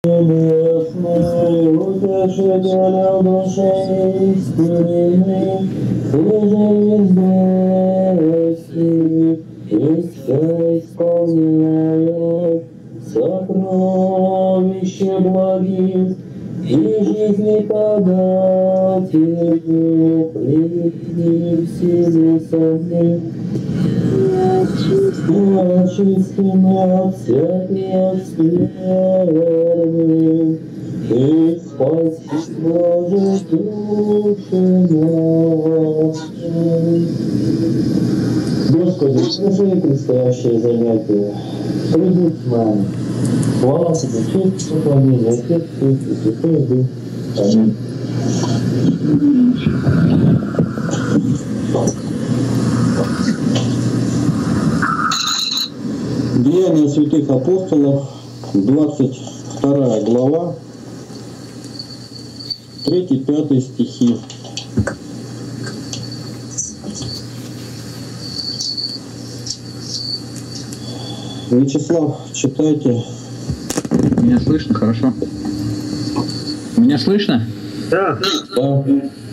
Небесный, утешителя души истины, ты же здесь, и все исполняет сокровище благих, и жизни подателю, приди в силу согнев. Очистим от всяких скверны, и спаси, Боже, души наши. Господи, служи предстоящее занятие. Приди с нами. Слава Тебе, честь, поклонение, Отец, Сын и Святой Дух. Аминь. Деяния святых апостолов, 22 глава, 3-5 стихи. Вячеслав, читайте. Меня слышно? Хорошо. Меня слышно? Да. Да.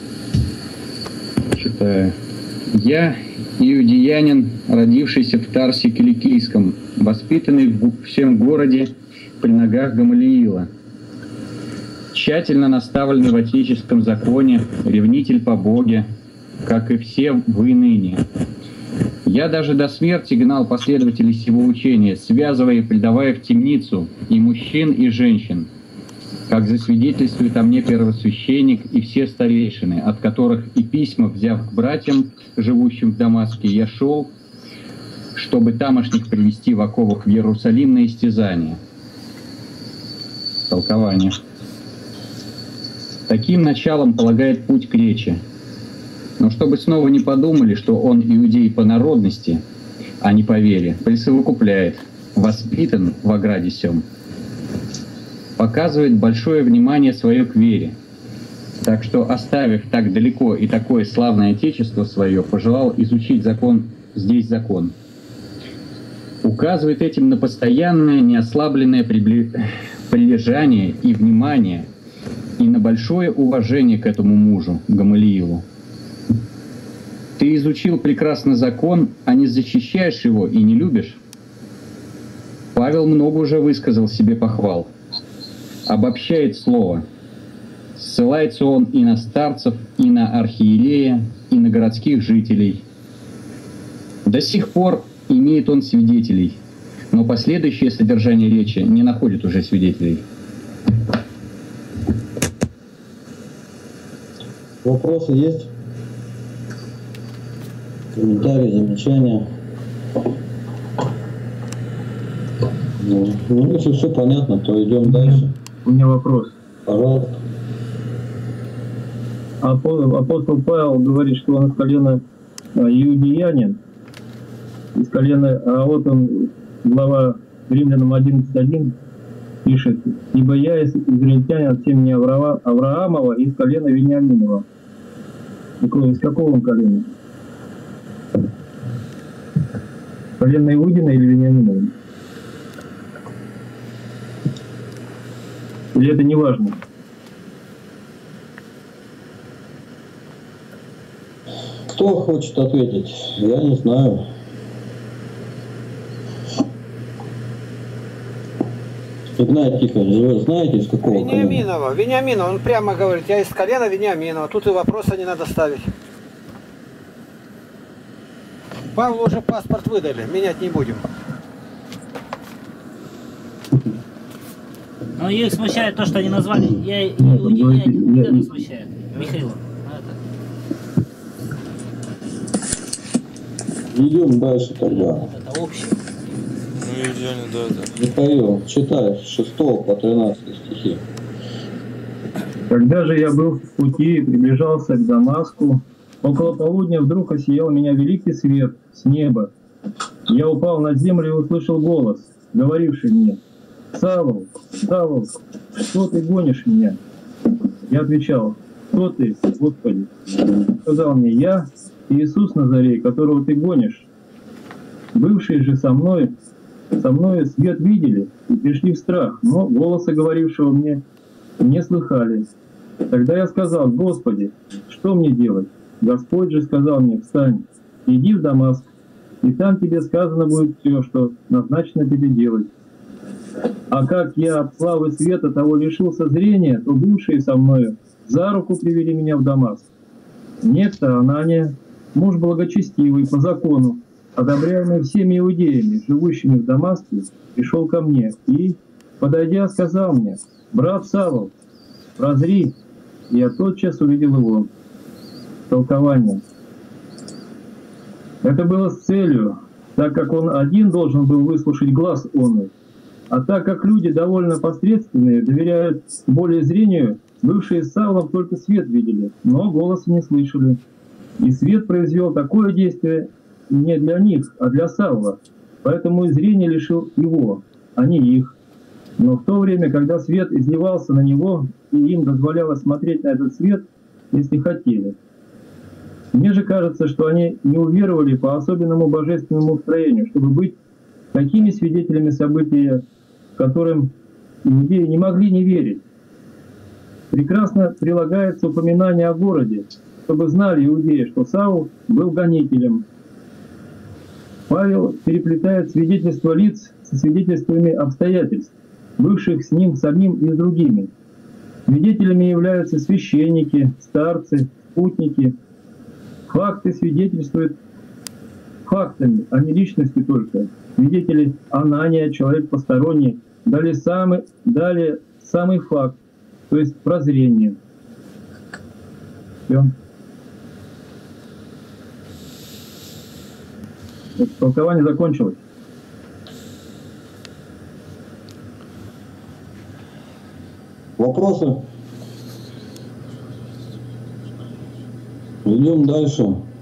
Читаю. Я, иудеянин, родившийся в Тарсе Киликийском, воспитанный в всем городе при ногах Гамалиила, тщательно наставленный в отеческом законе, ревнитель по Боге, как и все вы ныне. Я даже до смерти гнал последователей сего учения, связывая и предавая в темницу и мужчин, и женщин, как засвидетельствует о мне первосвященник и все старейшины, от которых и письма, взяв к братьям, живущим в Дамаске, я шел, чтобы тамошних привести в оковах в Иерусалим на истязание. Толкование. Таким началом полагает путь к речи. Но чтобы снова не подумали, что он иудей по народности, а не по вере, присовокупляет, воспитан в ограде сем, показывает большое внимание свое к вере. Так что, оставив так далеко и такое славное отечество свое, пожелал изучить закон, здесь закон. Указывает этим на постоянное, неослабленное прилежание и внимание, и на большое уважение к этому мужу, Гамалиилу. Ты изучил прекрасно закон, а не защищаешь его и не любишь? Павел много уже высказал себе похвал. Обобщает слово. Ссылается он и на старцев, и на архиерея, и на городских жителей. До сих пор имеет он свидетелей, но последующее содержание речи не находит уже свидетелей. Вопросы есть? Комментарии, замечания? Ну, если все понятно, то идем дальше. У меня вопрос. Пожалуйста. Апостол Павел говорит, что он из колена иудеянин, из колена, а вот он, глава Римлянам 11.1 пишет: «Ибо я из израильтянин от семени Авраамова, из колена Вениаминова». Из какого он колена? Колено Иудина или Вениаминова? Или это не важно? Кто хочет ответить? Я не знаю. Игнат Тихонович, вы знаете, из какого Вениаминова. Вениаминова. Он прямо говорит: я из колена Вениаминова. Тут и вопроса не надо ставить. Павлу уже паспорт выдали, менять не будем. Но их смущает то, что они назвали «я иудеянин». Это смущает. Михаил. Идем дальше тогда. Это общее. Ну, иудеянин, да, да. Михаил, читай с 6 по 13 стихи. «Когда же я был в пути и приближался к Дамаску, около полудня вдруг осиял меня великий свет с неба. Я упал на землю и услышал голос, говоривший мне: «Савл, Савл, что ты гонишь меня?» Я отвечал: «Кто ты, Господи?» Сказал мне: «Я Иисус Назарей, которого ты гонишь. Бывшие же со мной свет видели, и пришли в страх, но голоса, говорившего мне, не слыхали. Тогда я сказал: Господи, что мне делать? Господь же сказал мне: встань, иди в Дамаск, и там тебе сказано будет все, что назначено тебе делать. А как я от славы света того лишился зрения, то бывшие со мною за руку привели меня в Дамаск. Некто Анания, муж благочестивый по закону, одобряемый всеми иудеями, живущими в Дамаске, пришел ко мне и, подойдя, сказал мне: брат Савл, прозри. И я тотчас увидел его. Толкование. Это было с целью, так как он один должен был выслушать глаз он. А так как люди довольно посредственные, доверяют более зрению, бывшие с Савлом только свет видели, но голоса не слышали. И свет произвел такое действие не для них, а для Савла. Поэтому и зрение лишил его, а не их. Но в то время, когда свет изливался на него, и им дозволялось смотреть на этот свет, если хотели. Мне же кажется, что они не уверовали по особенному божественному устроению, чтобы быть такими свидетелями события, которым иудеи не могли не верить. Прекрасно прилагается упоминание о городе, чтобы знали иудеи, что Саул был гонителем. Павел переплетает свидетельства лиц со свидетельствами обстоятельств, бывших с ним самим и с другими. Свидетелями являются священники, старцы, спутники. Факты свидетельствуют фактами, а не личностью только. Свидетели Анания, человек посторонний, далее самый факт, то есть прозрение. Все. Толкование закончилось. Вопросы? Идем дальше.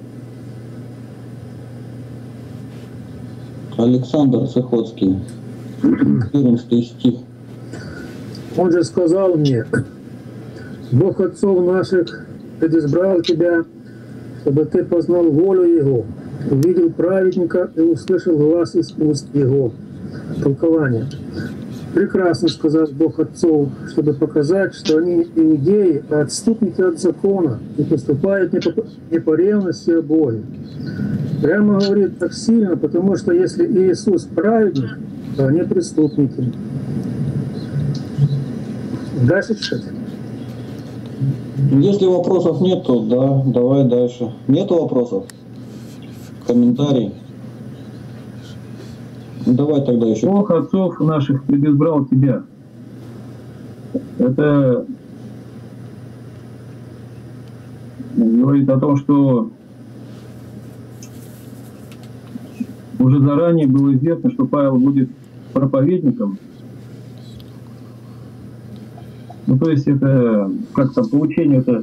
Александр Цехоцкий, 14 стих. Он же сказал мне: Бог отцов наших предизбрал тебя, чтобы ты познал волю Его, увидел праведника и услышал глаз из уст Его. Толкование. Прекрасно сказал Бог отцов, чтобы показать, что они иудеи, а отступники от закона, и поступают не по ревности, а Боге. Прямо говорит так сильно, потому что если Иисус праведник, то они преступники. Дальше читать? Если вопросов нет, то да, давай дальше. Нет вопросов? Комментарий? Давай тогда еще. Бог отцов наших предизбрал тебя. Это говорит о том, что уже заранее было известно, что Павел будет проповедником. Ну, то есть это, как там, по учению это,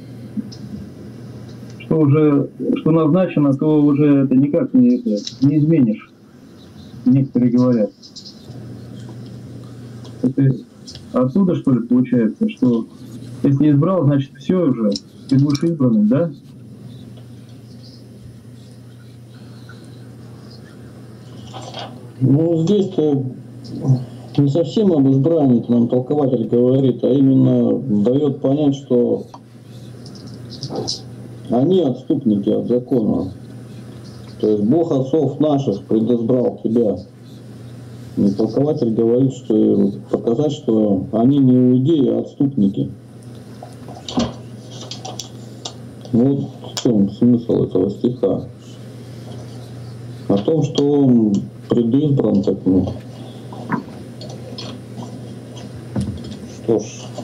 что назначено, то уже это никак не изменишь. Некоторые говорят. Это оттуда, что ли, получается, что если избрал, значит все уже, ты будешь избранным, да? Ну, здесь-то не совсем об избрании нам толкователь говорит, а именно дает понять, что они отступники от закона. То есть Бог отцов наших предизбрал тебя. И толкователь говорит, что показать, что они не иудеи, а отступники. Вот в чем смысл этого стиха. О том, что он предизбран, так, ну. Что ж.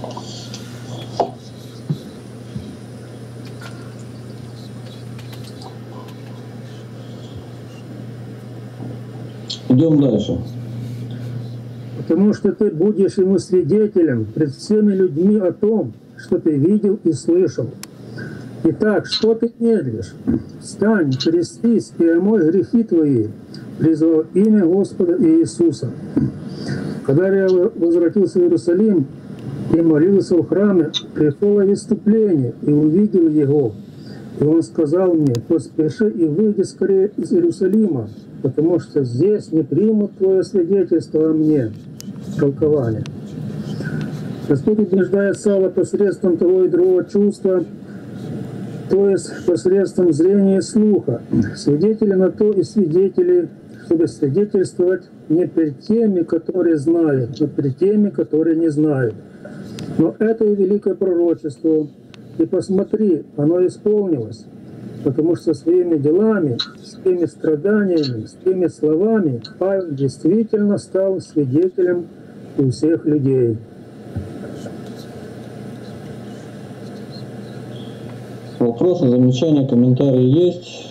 Идем дальше. Потому что ты будешь ему свидетелем пред всеми людьми о том, что ты видел и слышал. Итак, что ты медлишь? Встань, крестись и омой грехи твои, призвал имя Господа Иисуса. Когда я возвратился в Иерусалим и молился в храме, пришло выступление и увидел его. И он сказал мне: поспеши и выйди скорее из Иерусалима, потому что здесь не примут твое свидетельство о мне. толковали. Господь убеждает Савла посредством того и другого чувства, то есть посредством зрения и слуха. Свидетели на то и свидетели, чтобы свидетельствовать не перед теми, которые знают, но перед теми, которые не знают. Но это и великое пророчество. И посмотри, оно исполнилось, потому что своими делами, своими страданиями, своими словами Павел действительно стал свидетелем у всех людей. Вопросы, замечания, комментарии есть?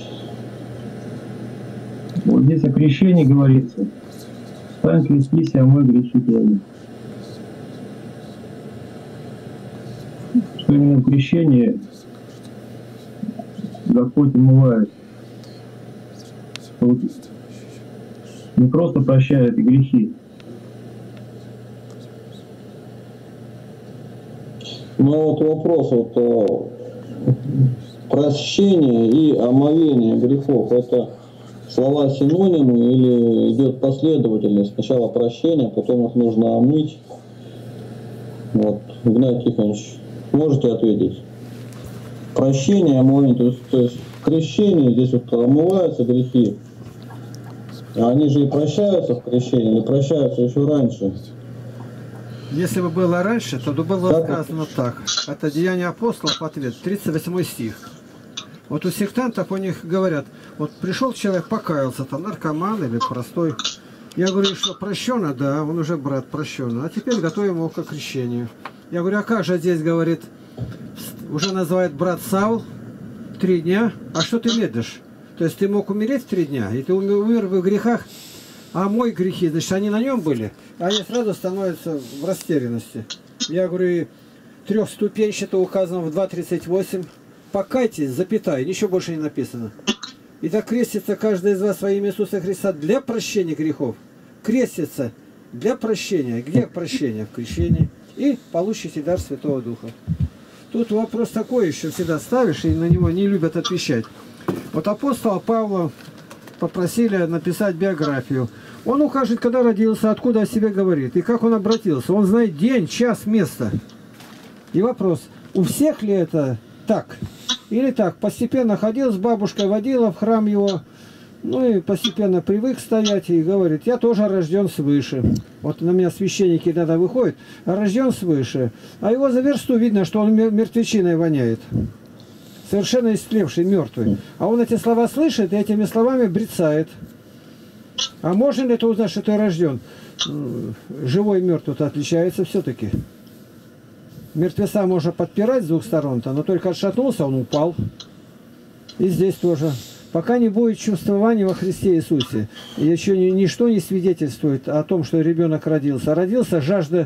Вот здесь о крещении говорится. Стань, крестись, а мой грехи твои. Что именно в крещении Господь омывает. Вот не просто прощает грехи. Ну вот вопрос, прощение и омовение грехов, это слова синонимы или идет последовательность? Сначала прощение, потом их нужно омыть. Вот, Игнатий Тихонович, можете ответить? Прощение, омовение, то есть в крещении здесь вот омываются грехи, а они же и прощаются в крещении, или прощаются еще раньше? Если бы было раньше, то было сказано так. Это Деяния апостолов, ответ, 38 стих. Вот у сектантов у них говорят, вот пришел человек, покаялся, там наркоман или простой. Я говорю, что прощено? Да, он уже брат прощен. А теперь готовим его к крещению. Я говорю, а как же здесь, говорит, уже называет брат Савл 3 дня, а что ты медлишь? То есть ты мог умереть в 3 дня, и ты умер в грехах, а мои грехи, значит, они на нем были, а они сразу становятся в растерянности. Я говорю, 3-ступенчато указано в 2.38, покайтесь, запятая, ничего больше не написано. И так крестится каждый из вас во имя Иисуса Христа для прощения грехов. Крестится для прощения. Где прощение? В крещении. И получите дар Святого Духа. Тут вопрос такой еще всегда ставишь, и на него не любят отвечать. Вот апостола Павла попросили написать биографию. Он укажет, когда родился, откуда о себе говорит, и как он обратился. Он знает день, час, место. И вопрос, у всех ли это так? Или так, постепенно ходил с бабушкой, водила в храм его, ну и постепенно привык стоять и говорит, я тоже рожден свыше. Вот на меня священники иногда выходят, рожден свыше. А его за версту видно, что он мертвечиной воняет. Совершенно истлевший, мертвый. А он эти слова слышит и этими словами брецает. А можно ли это узнать, что ты рожден? Живой и мертвый-то отличается все-таки. Мертвеца можно подпирать с 2 сторон-то, но только отшатнулся, он упал. И здесь тоже. Пока не будет чувствования во Христе Иисусе, еще ничто не свидетельствует о том, что ребенок родился. Родился жажда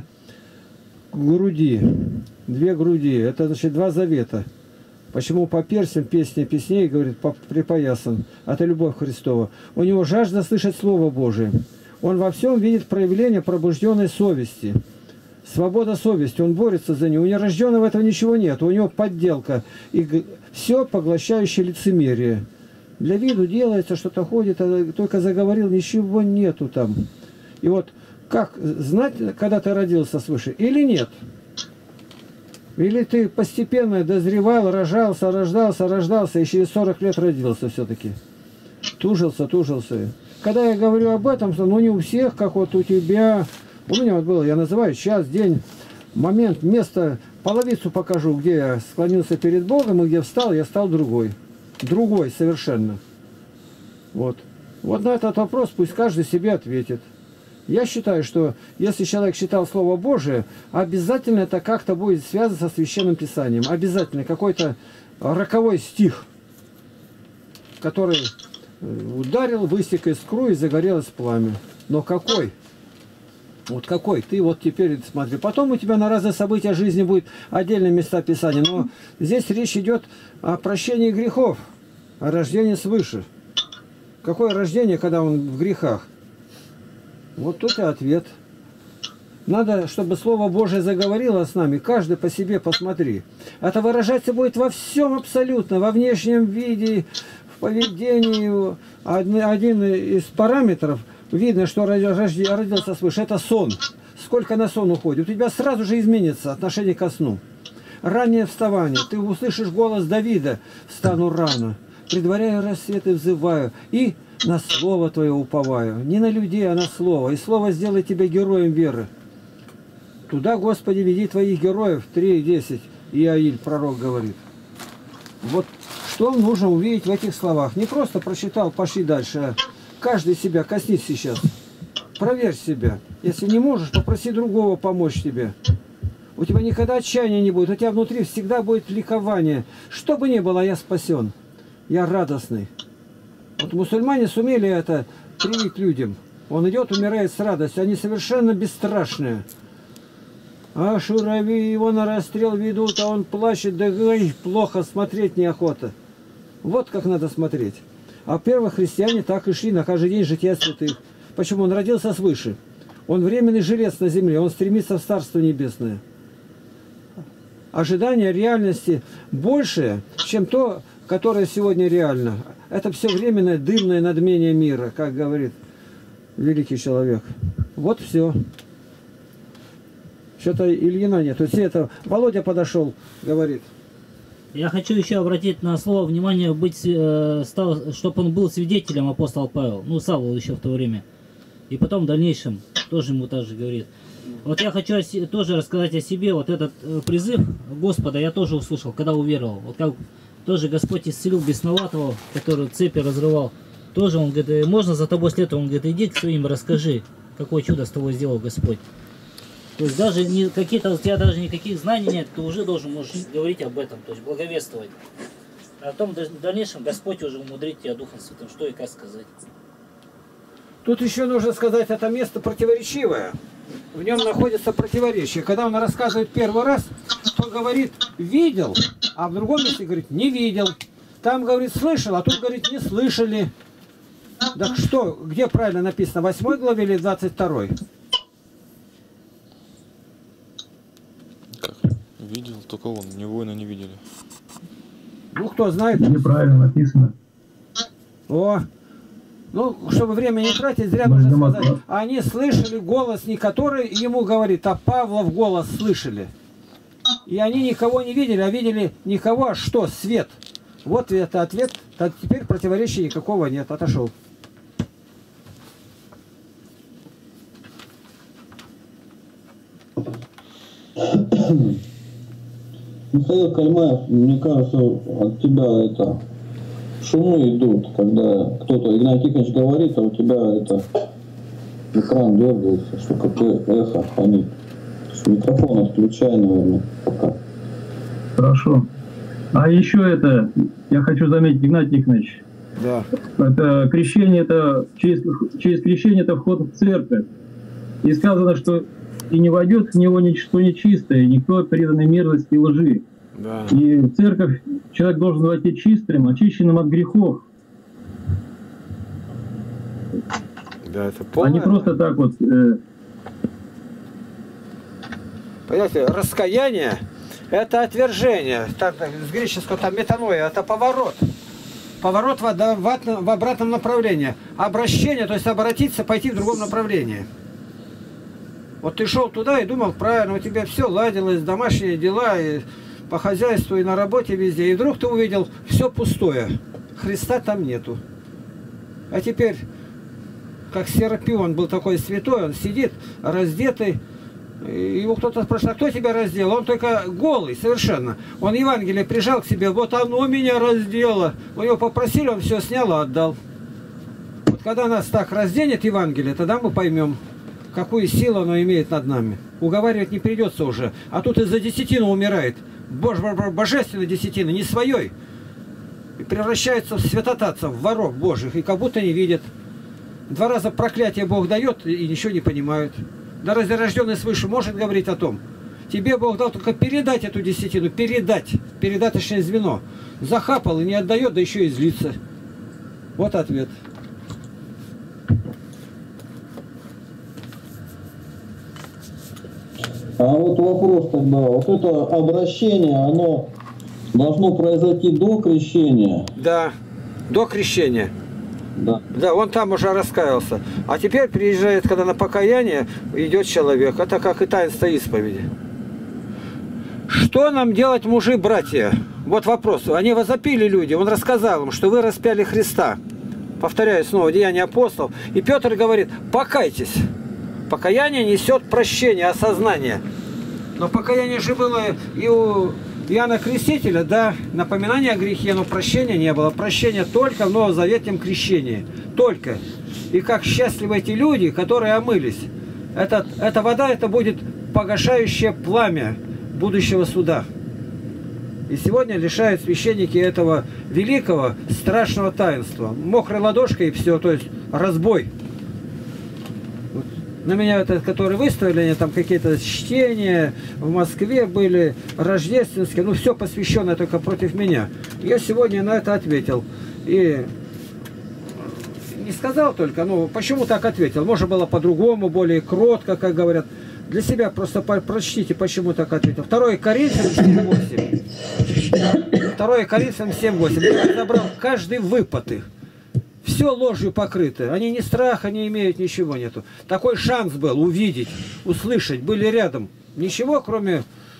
груди. 2 груди. Это значит 2 завета. Почему по персям песня песней, говорит, припоясан? Это любовь Христова. У него жажда слышать Слово Божие. Он во всем видит проявление пробужденной совести. Свобода совести, он борется за нее. У нерожденного этого ничего нет. У него подделка. И все поглощающее лицемерие. Для виду делается, что-то ходит, а только заговорил, ничего нету там. И вот как знать, когда ты родился свыше или нет? Или ты постепенно дозревал, рождался, и через 40 лет родился все-таки. Тужился. Когда я говорю об этом, ну не у всех, как вот у тебя. У меня вот было, я называю час, день, момент, место, половицу покажу, где я склонился перед Богом, и где встал, я стал другой. Другой совершенно. Вот. Вот на этот вопрос пусть каждый себе ответит. Я считаю, что если человек читал Слово Божие, обязательно это как-то будет связано со Священным Писанием. Обязательно какой-то роковой стих, который ударил, высек искру и загорелось пламя. Но какой? Вот какой? Ты вот теперь смотри. Потом у тебя на разные события жизни будет отдельные места Писания. Но здесь речь идет о прощении грехов, о рождении свыше. Какое рождение, когда он в грехах? Вот тут и ответ. Надо, чтобы Слово Божие заговорило с нами. Каждый по себе посмотри. Это выражаться будет во всем абсолютно. Во внешнем виде, в поведении. Один из параметров, видно, что родился свыше. Это сон. сколько на сон уходит, у тебя сразу же изменится отношение ко сну. Раннее вставание, ты услышишь голос Давида: «Встану рано, предваряю рассвет и взываю, и на слово твое уповаю». Не на людей, а на слово. И слово сделает тебя героем веры. Туда, Господи, веди твоих героев. 3:10. Иаиль, пророк, говорит. Вот что нужно увидеть в этих словах. Не просто прочитал, пошли дальше, а каждый себя коснись сейчас. Проверь себя. Если не можешь, попроси другого помочь тебе. У тебя никогда отчаяния не будет. У тебя внутри всегда будет ликование. Что бы ни было, я спасен. Я радостный. Вот мусульмане сумели это привить людям. Он идет, умирает с радостью. Они совершенно бесстрашные. А шурави его на расстрел ведут, а он плачет, да ой, плохо, смотреть неохота. Вот как надо смотреть. А первые христиане так и шли на каждый день жития святых. Почему? Он родился свыше. Он временный жилец на земле, он стремится в Царство Небесное. Ожидание реальности большее, чем то, которое сегодня реально. Это все временное дымное надмение мира, как говорит великий человек. Вот все. Что-то Ильина нет. Вот все это Володя подошел, говорит. Я хочу еще обратить на слово внимание, чтобы он был свидетелем, апостол Павел. Ну, Савл еще в то время. И потом в дальнейшем тоже ему также говорит. Вот я хочу тоже рассказать о себе. Вот этот призыв Господа я тоже услышал, когда уверовал. Вот как тоже Господь исцелил бесноватого, который цепи разрывал. Тоже он говорит, можно за тобой следовать? Он говорит, иди к своим, расскажи, какое чудо с тобой сделал Господь. То есть даже какие-то у тебя даже никаких знаний нет, ты уже можешь говорить об этом, то есть благовествовать. А потом в дальнейшем Господь уже умудрит тебя Духом Святым, что и как сказать. Тут еще нужно сказать, это место противоречивое. В нем находится противоречие. Когда он рассказывает первый раз, то говорит «видел», а в другом месте говорит «не видел». Там говорит «слышал», а тут говорит «не слышали». Так что, где правильно написано, 8 главе или 22? Как? Видел, только он, не воина не видели. Ну, кто знает. Неправильно написано. О, ну, чтобы время не тратить, зря нужно сказать. Они слышали голос, не который ему говорит, а Павлов голос слышали. И они никого не видели, а видели никого, а что? Свет. Вот это ответ. Так теперь противоречия никакого нет. Отошел. Михаил Кальмаев, мне кажется, от тебя это шумы идут, когда кто-то, Игнатий Тихонович говорит, а у тебя это экран дергается, что какое эхо фонит. Микрофон отключай, наверное, пока. Хорошо. А еще это, я хочу заметить, Игнатий Тихонович, Да. это крещение, это через крещение это вход в церковь. И сказано, что и не войдет в него ничто нечистое, никто преданный мерзости и лжи. Да. И в церковь человек должен войти чистым, очищенным от грехов. Да, это А полное... не просто так вот. Понимаете, раскаяние – это отвержение. Так, с греческого там метаноя – это поворот. Поворот в обратном направлении. Обращение, то есть обратиться, пойти в другом направлении. Вот ты шел туда и думал, правильно, у тебя все ладилось, домашние дела, и по хозяйству, и на работе везде. И вдруг ты увидел, все пустое. Христа там нету. А теперь, как Серапион был такой святой, он сидит раздетый, его кто-то спрашивает, а кто тебя раздел? Он только голый совершенно. Он Евангелие прижал к себе, вот оно меня раздело. У него попросили, он все снял и отдал. Вот когда нас так разденет Евангелие, тогда мы поймем, какую силу оно имеет над нами. Уговаривать не придется уже. А тут из-за десятины умирает. Божественной десятины, не своей. И превращается в святотатцев, в воров Божьих, и как будто не видят. 2 раза проклятие Бог дает, и ничего не понимают. Да разве рожденный свыше может говорить о том? Тебе Бог дал только передать эту десятину, передаточное звено. Захапал и не отдает, да еще и злится. Вот ответ. А вот вопрос тогда, вот это обращение, оно должно произойти до крещения? Да, до крещения. Да. Да, он там уже раскаялся. А теперь приезжает, когда на покаяние идет человек. Это как и таинство исповеди. Что нам делать, мужи, братья? Вот вопрос. Они возопили люди. Он рассказал им, что вы распяли Христа. Повторяю снова, Деяния апостолов. И Петр говорит, покайтесь. Покаяние несет прощение, осознание. Но покаяние же было и у Иоанна Крестителя, да, напоминание о грехе, но прощения не было. Прощение только в новозаветном крещении. Только. И как счастливы эти люди, которые омылись. Эта вода, это будет погашающее пламя будущего суда. И сегодня лишают священники этого великого, страшного таинства. Мокрой ладошкой и все, то есть разбой. На меня, это, которые выставили, они там какие-то чтения в Москве были, рождественские, ну все посвященное только против меня. Я сегодня на это ответил. И не сказал только, ну почему так ответил? Может было по-другому, более кротко, как говорят. Для себя просто прочтите, почему так ответил. 2 Коринфянам 7:8. 2 Коринфянам 7:8. Я разобрал каждый выпад их. Все ложью покрыто. Они ни страха не имеют, ничего нету. Такой шанс был увидеть, услышать, были рядом. Ничего, кроме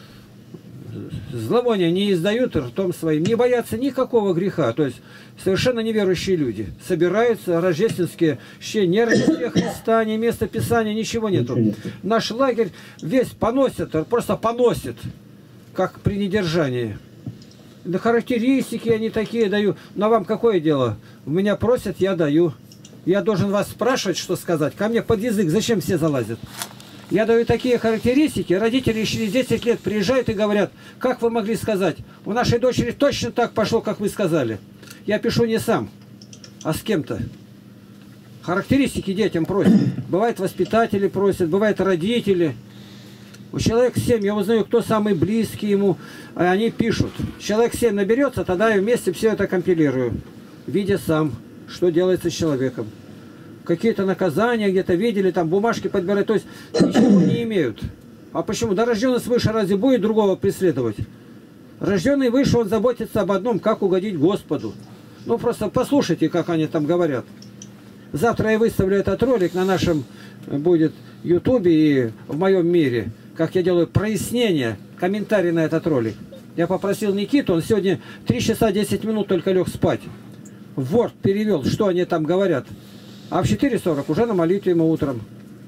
зловония, не издают ртом своим. Не боятся никакого греха. То есть совершенно неверующие люди. Собираются рождественские чтения Христа, ни места Писания, ничего нету. Наш лагерь весь поносит, просто поносит, как при недержании. Да характеристики они такие даю. Но вам какое дело? Меня просят, я даю. Я должен вас спрашивать, что сказать. Ко мне под язык. Зачем все залазят? Я даю такие характеристики. Родители через 10 лет приезжают и говорят, как вы могли сказать? У нашей дочери точно так пошло, как вы сказали. Я пишу не сам, а с кем-то. Характеристики детям просят. Бывает воспитатели просят, бывает родители. У человека 7, я узнаю, кто самый близкий ему, а они пишут. Человек 7 наберется, тогда я вместе все это компилирую. Видя сам, что делается с человеком. Какие-то наказания где-то видели, там бумажки подбирать, то есть ничего не имеют. А почему? Да рожденный свыше разве будет другого преследовать? Рожденный выше, он заботится об одном, как угодить Господу. Ну просто послушайте, как они там говорят. Завтра я выставлю этот ролик на нашем будет ютубе и в моем мире. Как я делаю прояснение, комментарий на этот ролик. Я попросил Никиту, он сегодня 3 часа 10 минут только лег спать. В Word перевел, что они там говорят. А в 4:40 уже на молитве ему утром.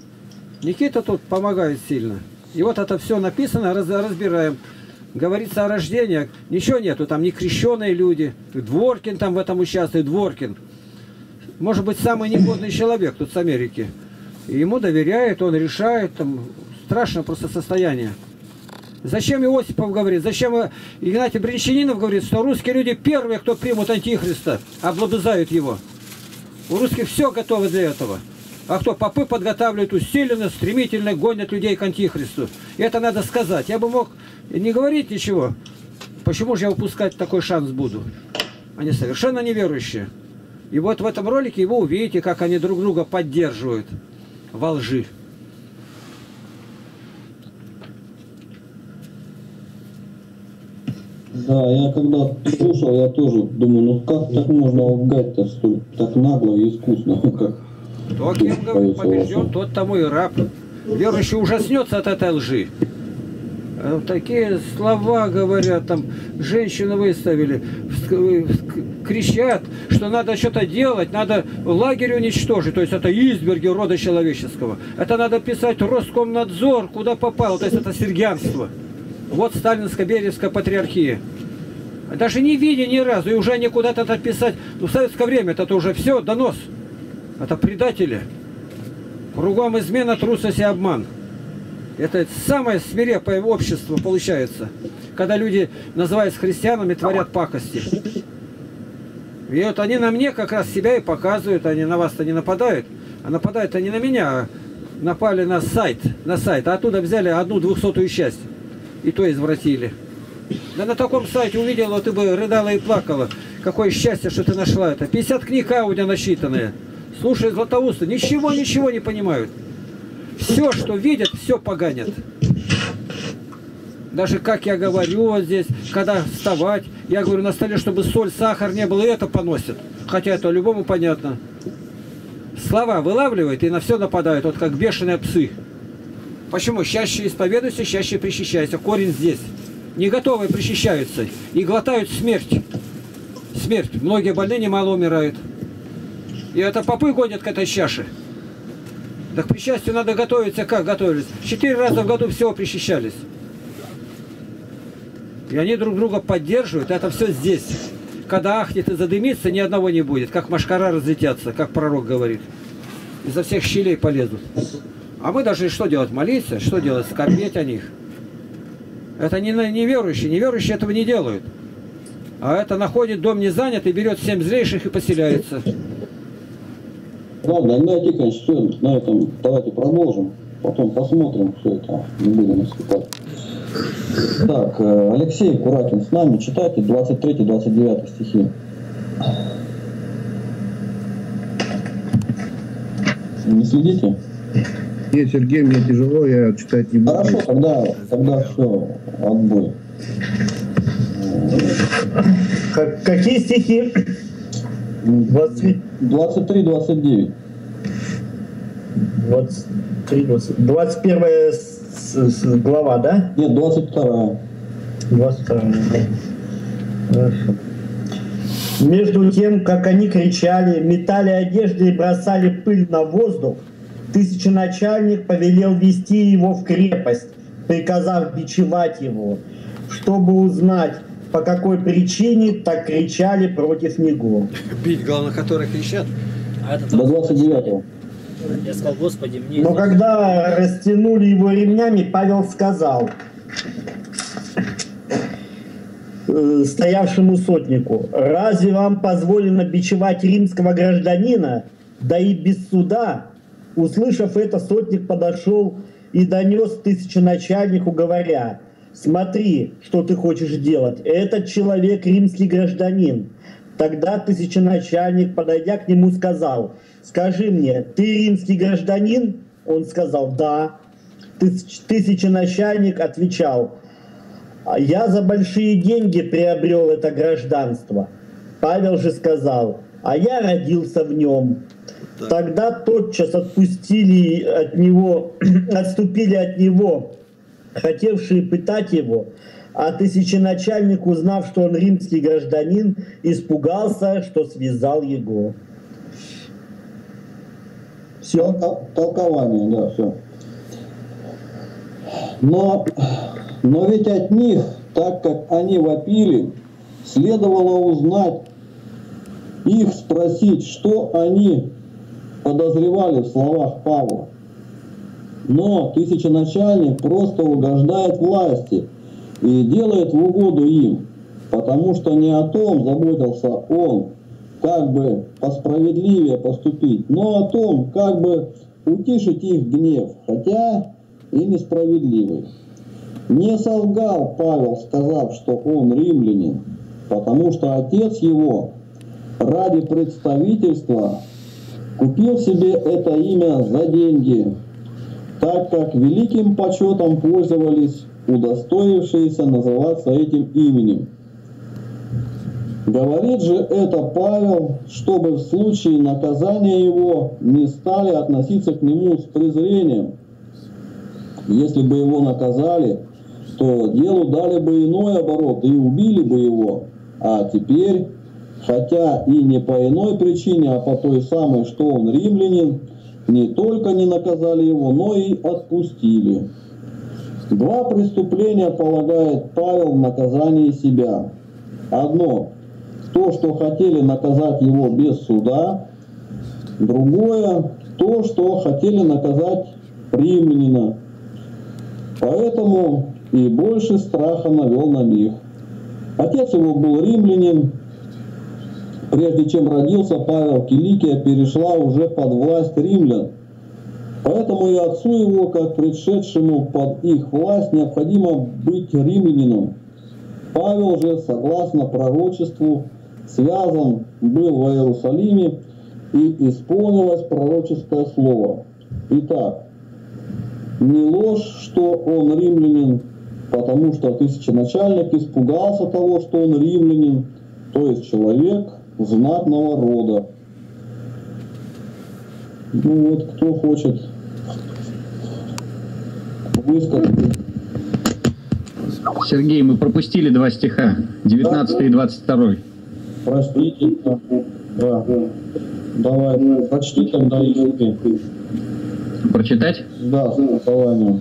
Никита тут помогает сильно. И вот это все написано, разбираем. Говорится о рождении, ничего нету, там не крещеные люди. Дворкин там в этом участвует, Дворкин. Может быть, самый негодный человек тут с Америки. И ему доверяет, он решает, там страшное просто состояние. Зачем Иосипов говорит, зачем Игнатий Бринчанинов говорит, что русские люди первые, кто примут антихриста, облобызают его. У русских все готово для этого. А кто? Попы подготавливают усиленно, стремительно гонят людей к антихристу. И это надо сказать. Я бы мог не говорить ничего. Почему же я упускать такой шанс буду? Они совершенно неверующие. И вот в этом ролике его увидите, как они друг друга поддерживают во лжи. Да, я когда слушал, я тоже думаю, ну как так можно лгать-то столь, так нагло и искусно, как... Кто кем побежден, тот тому и раб. Верующий ужаснется от этой лжи. Такие слова говорят, там женщину выставили, кричат, что надо что-то делать, надо лагерь уничтожить, то есть это изверги рода человеческого. Это надо писать Роскомнадзор, куда попало, то есть это сергианство. Вот Сталинско-Беревская патриархия. Даже не видя ни разу, и уже они куда-то это писать. Ну, в советское время это уже все, донос. Это предатели. Кругом измена, трусость и обман. Это самое свирепое общество получается. Когда люди, называясь христианами, творят пакости. И вот они на мне как раз себя и показывают. Они на вас-то не нападают. А нападают они на меня. А напали на сайт. А оттуда взяли 1/200 часть. И то извратили. Да на таком сайте увидела, ты бы рыдала и плакала. Какое счастье, что ты нашла это. 50 книг аудио насчитанные. Слушай, Златоуста, ничего не понимают. Все, что видят, все поганят. Даже как я говорю вот здесь, когда вставать, я говорю на столе, чтобы соль, сахар не было, и это поносят. Хотя это любому понятно. Слова вылавливает и на все нападают, вот как бешеные псы. Почему? Чаще исповедуйся, чаще причащайся. Корень здесь. Не готовые причащаются и глотают смерть. Смерть. Многие больные немало умирают. И это попы гонят к этой чаше. Так к причастию надо готовиться. Как готовились? 4 раза в году всего причащались. И они друг друга поддерживают. Это все здесь. Когда ахнет и задымится, ни одного не будет. Как машкара разлетятся, как пророк говорит. Изо всех щелей полезут. А мы должны что делать? Молиться? Что делать? Скорбеть о них. Это не неверующие. Неверующие этого не делают. А это находит дом не занят и берет 7 злейших и поселяется. Ладно, Игнатий Тихонович, все, на этом давайте продолжим. Потом посмотрим все это. Не будем наступать. Так, Алексей Куракин с нами. Читайте 23-29 стихи. Не следите? Нет, Сергей, мне тяжело, я читать не буду. Хорошо, тогда все, отбой. Какие стихи? 23-29. 21 глава, да? Нет, 22. 22. Хорошо. Между тем, как они кричали, метали одежды и бросали пыль на воздух, тысяченачальник повелел вести его в крепость, приказав бичевать его, чтобы узнать, по какой причине так кричали против него. Бить, главное, которые кричат. А этот До 29-го. Я сказал, Господи, мне... Но когда растянули его ремнями, Павел сказал стоявшему сотнику: разве вам позволено бичевать римского гражданина, да и без суда? Услышав это, сотник подошел и донес тысяченачальнику, говоря: смотри, что ты хочешь делать, этот человек римский гражданин. Тогда тысяченачальник, подойдя к нему, сказал: скажи мне, ты римский гражданин? Он сказал: да. Тысяченачальник отвечал: я за большие деньги приобрел это гражданство. Павел же сказал: а я родился в нем. Тогда тотчас отступили от него, хотевшие пытать его, а тысяченачальник, узнав, что он римский гражданин, испугался, что связал его. Все. Толкование, да, все. Но ведь от них, так как они вопили, следовало узнать, их спросить, что они подозревали в словах Павла. Но тысяченачальник просто угождает власти и делает в угоду им, потому что не о том заботился он, как бы посправедливее поступить, но о том, как бы утишить их гнев, хотя и несправедливый. Не солгал Павел, сказав, что он римлянин, потому что отец его ради представительства купил себе это имя за деньги, так как великим почетом пользовались удостоившиеся называться этим именем. Говорит же это Павел, чтобы в случае наказания его не стали относиться к нему с презрением. Если бы его наказали, то делу дали бы иной оборот и убили бы его. А теперь, хотя и не по иной причине, а по той самой, что он римлянин, не только не наказали его, но и отпустили. 2 преступления полагает Павел в наказании себя. Одно – то, что хотели наказать его без суда. Другое – то, что хотели наказать римлянина. Поэтому и больше страха навел на них. Отец его был римлянин. Прежде чем родился Павел, Киликия перешла уже под власть римлян. Поэтому и отцу его, как предшедшему под их власть, необходимо быть римлянином. Павел же, согласно пророчеству, связан был в Иерусалиме, и исполнилось пророческое слово. Итак, не ложь, что он римлянин, потому что тысяченачальник испугался того, что он римлянин, то есть человек, знатного рода. Ну вот, кто хочет высказать. Сергей, мы пропустили 2 стиха, 19 и 22. Простите, да. Давай, прочти тогда языки. Прочитать? Да, с голосованием.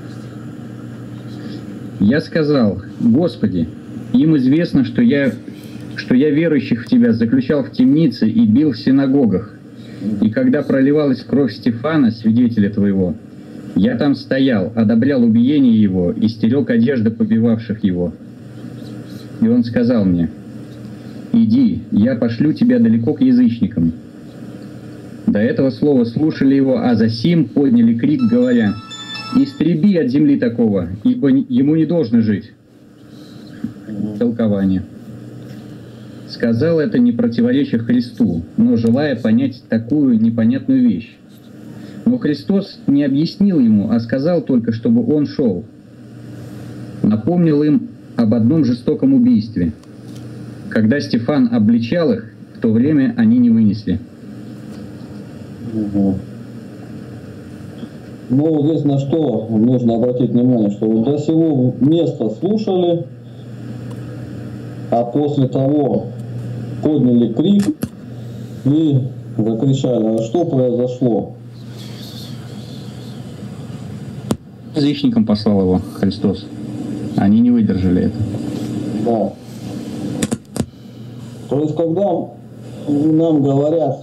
Я сказал: Господи, им известно, что я верующих в Тебя заключал в темнице и бил в синагогах. И когда проливалась кровь Стефана, свидетеля Твоего, я там стоял, одобрял убиение его и стерег одежды побивавших его. И он сказал мне: иди, я пошлю тебя далеко к язычникам. До этого слова слушали его, а засим подняли крик, говоря: истреби от земли такого, ибо ему не должно жить. Толкование. Сказал это не противореча Христу, но желая понять такую непонятную вещь. Но Христос не объяснил ему, а сказал только, чтобы он шел. Напомнил им об одном жестоком убийстве. Когда Стефан обличал их, в то время они не вынесли. Угу. Ну, здесь на что нужно обратить внимание, что вот до сего места слушали, а после того подняли крик и закричали: а что произошло? Язычникам послал его Христос. Они не выдержали это. Да. То есть, когда нам говорят,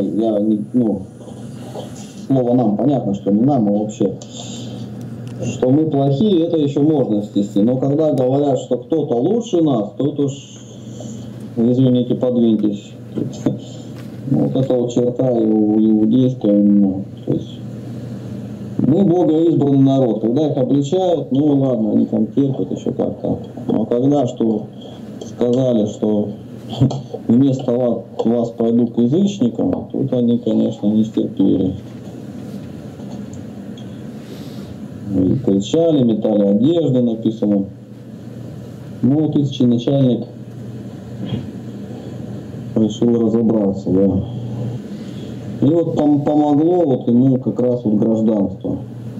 слово нам, понятно, что не нам, а вообще, что мы плохие, это еще можно снести. Но когда говорят, что кто-то лучше нас, то тут уж, извините, подвиньтесь. Вот это вот черта иудейская. То есть, мы Бога избранный народ. Когда их обличают, ну ладно, они там терпят еще как-то. Но когда что сказали, что вместо вас пойду к язычникам, тут они, конечно, не стерпели. И кричали, метали одежды, написано. Ну, тысяченачальник решил разобраться, да. И вот помогло вот ему как раз вот гражданство.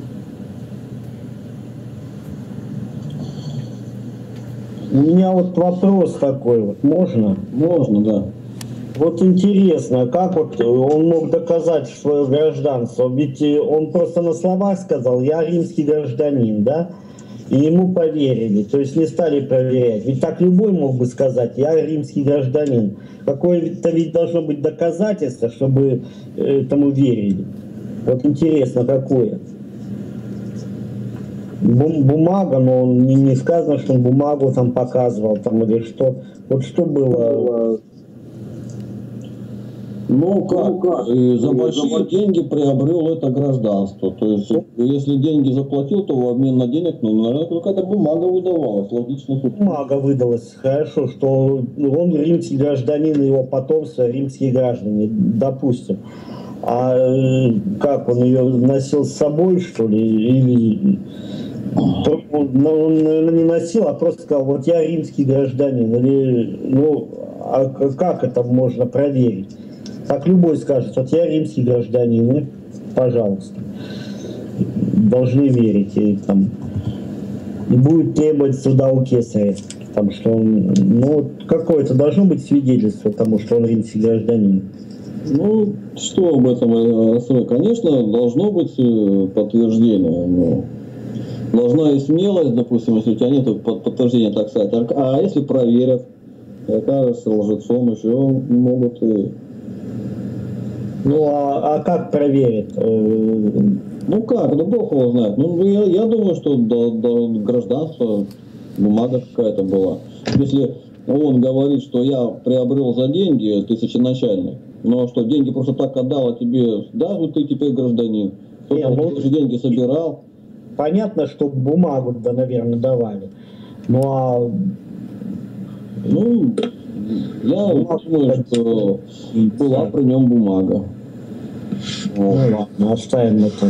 У меня вот вопрос такой вот, можно? Можно, да. Вот интересно, как вот он мог доказать свое гражданство? Ведь он просто на словах сказал: я римский гражданин, да? И ему поверили, то есть не стали проверять. Ведь так любой мог бы сказать: я римский гражданин. Какое-то ведь должно быть доказательство, чтобы этому верили. Вот интересно, какое? Бумага, но не сказано, что он бумагу там показывал там или что. Вот что было? Ну как? И за большие деньги приобрел это гражданство. То есть, если деньги заплатил, то в обмен на денег, наверное, какая-то бумага выдавалась. Логично. Бумага выдалась. Хорошо, что он римский гражданин, и его потомство римские граждане, допустим. А как, он ее носил с собой, что ли? Или он, наверное, не носил, а просто сказал: вот я римский гражданин. Или, а как это можно проверить? Так любой скажет: вот я римский гражданин, и, пожалуйста. Должны верить. И будет требовать суда у кесаря. Потому что он, какое-то должно быть свидетельство тому, что он римский гражданин. Ну, что об этом рассказать? Конечно, должно быть подтверждение. Но должна и смелость, допустим, если у тебя нет подтверждения, так сказать. А если проверят, окажется лжецом, еще могут и... Ну, а как проверят? Ну как, Бог его знает. Ну, я думаю, что до гражданства бумага какая-то была. Если он говорит, что я приобрел за деньги тысяченачальник, но что деньги просто так отдал, а тебе, да, вот ты теперь гражданин. Ты же деньги собирал. Понятно, что бумагу, да, наверное, давали. Я думаю, что была при нем бумага. Вот. Ну ладно, оставим это.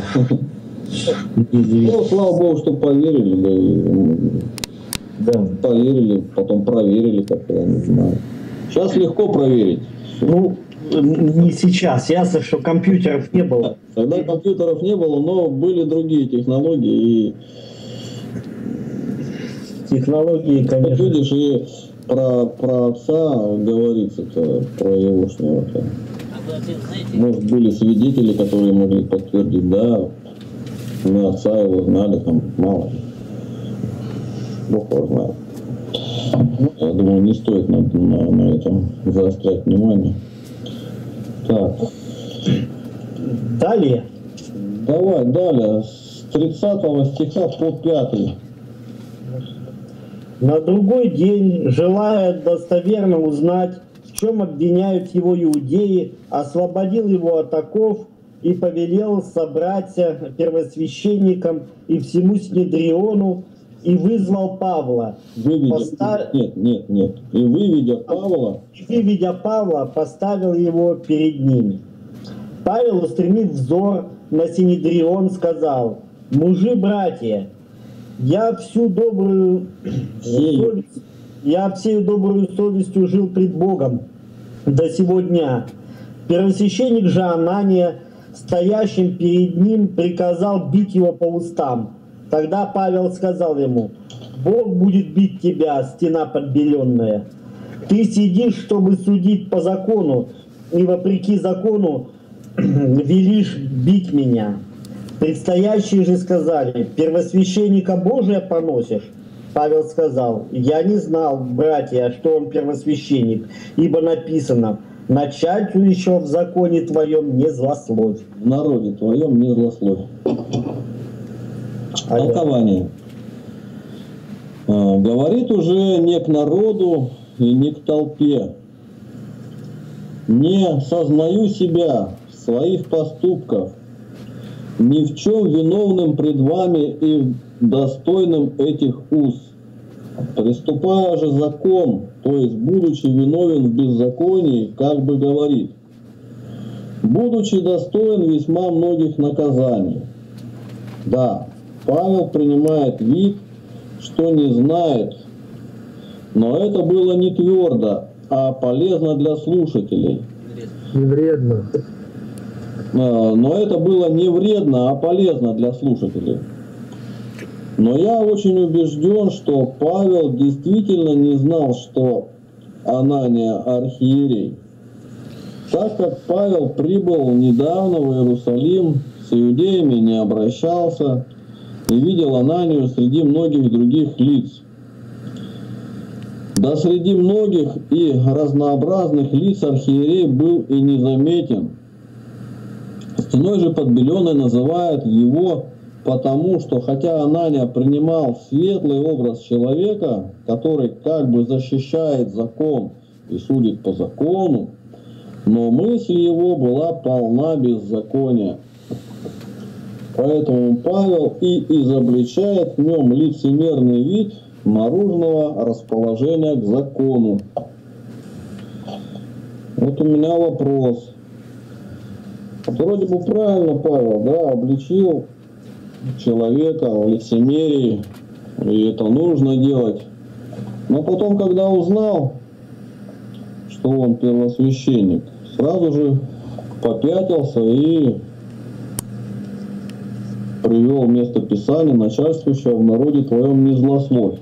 Ну, слава Богу, что поверили, да. Поверили, потом проверили, как я не знаю. Сейчас легко проверить. Ну, не сейчас. Ясно, что компьютеров не было. Тогда компьютеров не было, но были другие технологии. И технологии, конечно. видишь, и про отца говорится-то, про егошнего-то. Может, были свидетели, которые могли подтвердить, да, мы отца его знали, там, мало ли. Бог его знает. Я думаю, не стоит на этом заострять внимание. Так. Далее. Давай, далее. С 30 стиха по 5. На другой день, желая достоверно узнать, в чем обвиняют его иудеи, освободил его от оков и повелел собраться первосвященникам и всему Синедриону, и вызвал Павла. Нет. И выведя Павла, поставил его перед ними. Павел, устремив взор на Синедрион, сказал: «Мужи, братья, я всею добрую совестью жил пред Богом до сего дня. Первосвященник же Анания, стоящим перед ним, приказал бить его по устам. Тогда Павел сказал ему: Бог будет бить тебя, стена подбеленная. Ты сидишь, чтобы судить по закону, и вопреки закону велишь бить меня. Предстоящие же сказали: первосвященника Божия поносишь. Павел сказал: я не знал, братья, что он первосвященник, ибо написано: начальству еще в законе твоем не злословь. В народе твоем не злословь. Толкование. Говорит уже не к народу и не к толпе. Не сознаю себя в своих поступках, ни в чем виновным пред вами и достойным этих уз. Приступая же закон, то есть будучи виновен в беззаконии, как бы говорит: будучи достоин весьма многих наказаний. Да, Павел принимает вид, что не знает, но это было не твердо, а полезно для слушателей. Не вредно. Но это было не вредно, а полезно для слушателей. Но я очень убежден, что Павел действительно не знал, что Анания архиерей. Так как Павел прибыл недавно в Иерусалим, с иудеями не обращался и видел Ананию среди многих других лиц. Да среди многих и разнообразных лиц архиерей был и незаметен. Стеной же подбеленной называют его потому, что хотя Анания принимал светлый образ человека, который как бы защищает закон и судит по закону, но мысль его была полна беззакония. Поэтому Павел и изобличает в нем лицемерный вид наружного расположения к закону. Вот у меня вопрос. Вроде бы правильно Павел, да, обличил человека в лицемерии, и это нужно делать. Но потом, когда узнал, что он первосвященник, сразу же попятился и привел место Писания: начальствующего в народе твоем не злословь.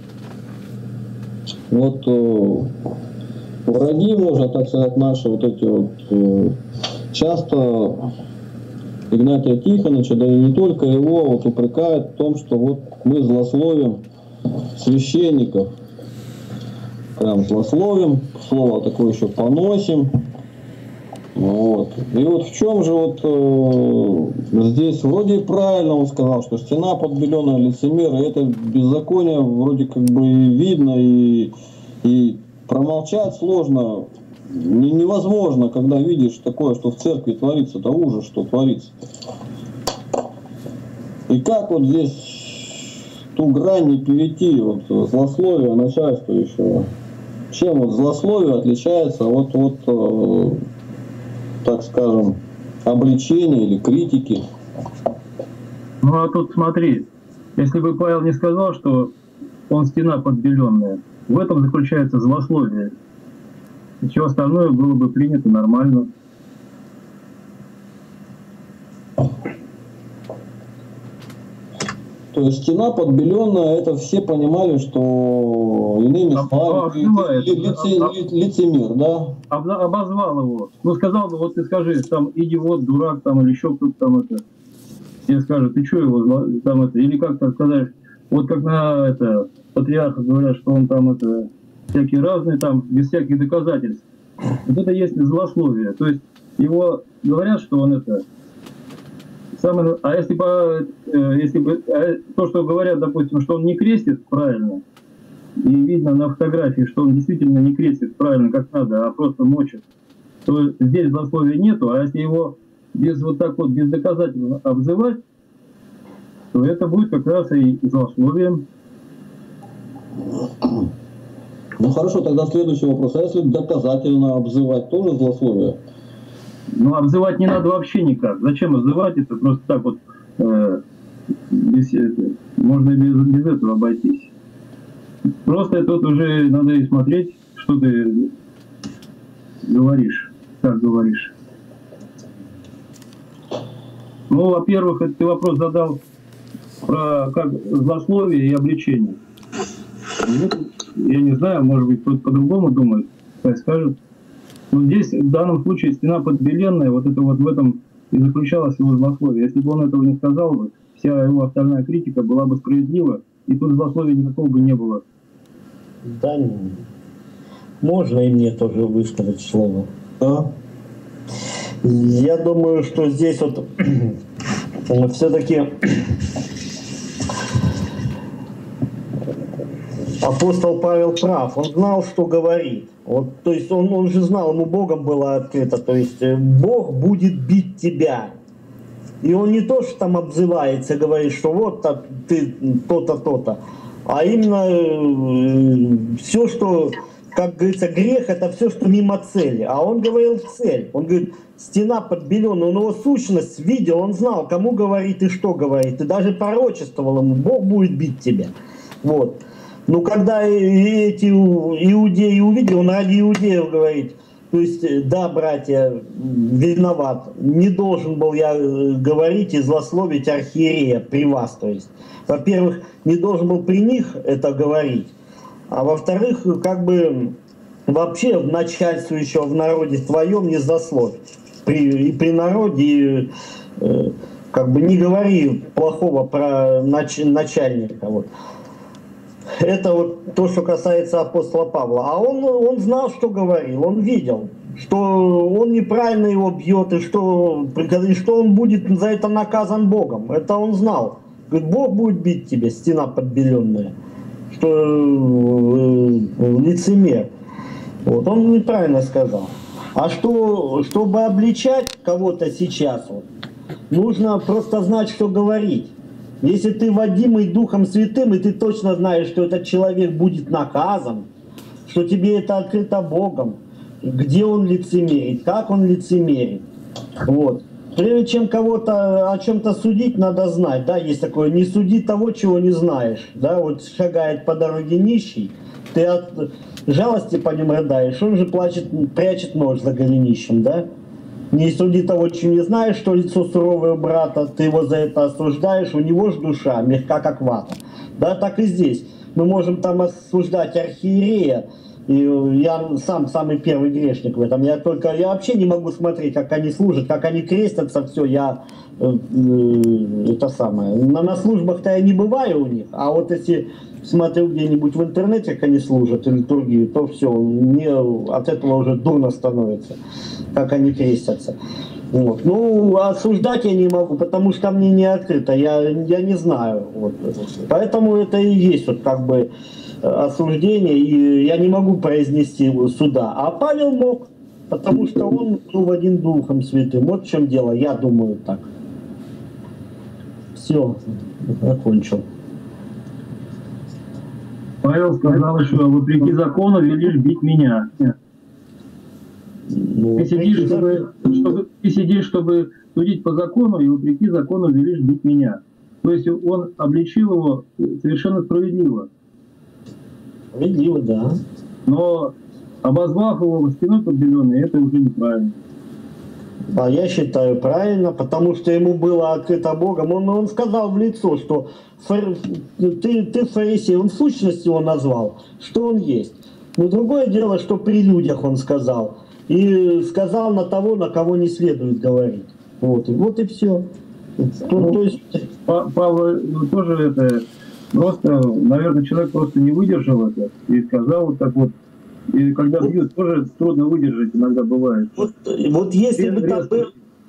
Вот враги, можно так сказать, наши вот эти вот, часто Игнатия Тихоновича, да и не только его, вот упрекают в том, что вот мы злословим священников. Прям злословим, слово такое еще поносим. Вот. И вот в чем же вот здесь вроде правильно он сказал, что стена подбеленная лицемера, это беззаконие вроде как бы видно, и промолчать сложно, невозможно, когда видишь такое, что в церкви творится, это ужас, что творится. И как вот здесь ту грань не перейти, вот злословие начальствующего? Чем вот злословие отличается от так скажем, обличения или критики? Ну а тут смотри, если бы Павел не сказал, что он стена подбеленная, в этом заключается злословие. Все остальное было бы принято нормально. То есть стена подбеленная, это все понимали, что иными словами лицемер, да? Обозвал его. Ну, сказал бы, вот ты скажи, там, идиот, дурак, там, или еще кто-то там это. Тебе скажут, ты что его там это, или как-то сказать, вот как на это, патриарха говорят, что он там это, всякие разные там, без всяких доказательств. Вот это есть злословие. То есть его говорят, что он это, самый, а если бы то, что говорят, допустим, что он не крестит правильно, и видно на фотографии, что он действительно не крестит правильно, как надо, а просто мочит, то здесь злословия нету, а если его без вот так вот, без доказательств обзывать, то это будет как раз и злословием. Ну хорошо, тогда следующий вопрос. А если доказательно обзывать, тоже злословие? Ну, обзывать не надо вообще никак. Зачем обзывать это? Просто так вот можно без этого обойтись. Просто тут уже надо и смотреть, что ты говоришь, как говоришь. Ну, во-первых, ты вопрос задал про как злословие и обличение. Я не знаю, может быть, кто-то по-другому думает, так скажет. Но здесь, в данном случае, стена подбеленная, вот это вот в этом и заключалось его злословие. Если бы он этого не сказал бы, вся его остальная критика была бы справедлива, и тут злословия никакого бы не было. Да, можно и мне тоже высказать слово. Да. Я думаю, что здесь вот все-таки апостол Павел прав. Он знал, что говорит. Вот, то есть он же знал, ему Богом было открыто. То есть Бог будет бить тебя. И он не то, что там обзывается, говорит, что вот ты то-то, то-то. А именно все, что, как говорится, грех, это все, что мимо цели. А он говорил в цель. Он говорит, стена подбеленная, он его сущность видел, он знал, кому говорит и что говорит. И даже пророчествовал ему, Бог будет бить тебя. Вот. Но когда эти иудеи увидели, он ради иудеев говорит, то есть, да, братья, виноват, не должен был я говорить и злословить архиерея при вас, то есть. Во-первых, не должен был при них это говорить, а во-вторых, как бы вообще начальствующего в народе твоем не злословить. И при народе, и, как бы не говори плохого про начальника. Вот. Это вот то, что касается апостола Павла. А он знал, что говорил, он видел, что он неправильно его бьет, и что он будет за это наказан Богом. Это он знал. Говорит, Бог будет бить тебя, стена подбеленная, что лицемер. Вот, он неправильно сказал. А чтобы обличать кого-то сейчас, вот, нужно просто знать, что говорить. Если ты водимый Духом Святым, и ты точно знаешь, что этот человек будет наказан, что тебе это открыто Богом, где он лицемерит, как он лицемерит. Вот. Прежде чем кого-то о чем-то судить, надо знать, да, есть такое, не суди того, чего не знаешь, да, вот шагает по дороге нищий, ты от жалости по ним рыдаешь, он же плачет, прячет нож за голенищем, да. Не суди того, чего не знаешь, что лицо суровое брата, ты его за это осуждаешь, у него же душа мягка, как вата. Да, так и здесь. Мы можем там осуждать архиерея, и я сам самый первый грешник в этом. Я вообще не могу смотреть, как они служат, как они крестятся, все, это самое. На службах-то я не бываю у них, а вот если смотрю где-нибудь в интернете, как они служат, или литургию, то все, мне от этого уже дурно становится, как они крестятся. Вот. Ну, осуждать я не могу, потому что мне не открыто, я не знаю. Вот. Поэтому это и есть вот как бы осуждение, и я не могу произнести суда. А Павел мог, потому что он был один Духом Святым. Вот в чем дело, я думаю так. Все, закончил. Павел сказал, что вопреки закону велишь бить меня. Ну, ты сидишь, чтобы судить по закону, и вопреки закону велишь бить меня. То есть он обличил его совершенно справедливо. Справедливо, да. Но обозвав его стеной подбеленной, это уже неправильно. А я считаю правильно, потому что ему было открыто Богом. Он сказал в лицо, что ты фарисей, он в сущности его назвал, что он есть. Но другое дело, что при людях он сказал. И сказал на того, на кого не следует говорить. Вот и все. То есть... Павел тоже это... Просто, наверное, человек просто не выдержал это и сказал вот так вот. И когда бьют, тоже трудно выдержать, иногда бывает. Вот если бы там был,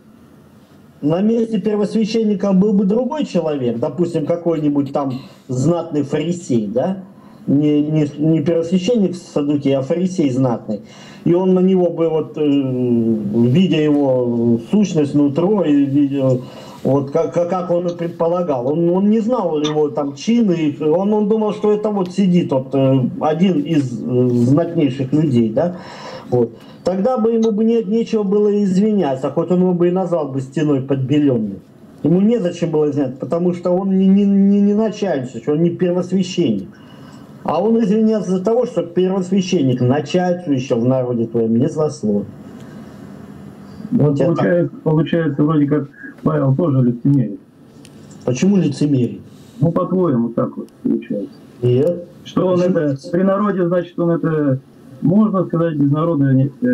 на месте первосвященника был бы другой человек, допустим, какой-нибудь там знатный фарисей, да? Не первосвященник Саддукей, а фарисей знатный. И он на него бы, вот, видя его сущность, нутро, и видя, вот как он и предполагал. Он не знал его там чины, он думал, что это вот сидит вот, один из знатнейших людей, да? Вот. Тогда бы ему бы нечего было извиняться, хоть он его бы и назвал бы стеной подбеленной. Ему незачем было извиняться, потому что он не начальник, он не первосвященник. А он извинялся за того, что первосвященник начальствующий в народе твоем не злословил. Вот получается, вроде как Павел тоже лицемерит. Почему лицемерит? Ну, по-твоему, так вот получается. Нет. Что он это, при народе, значит, он это, можно сказать, без народа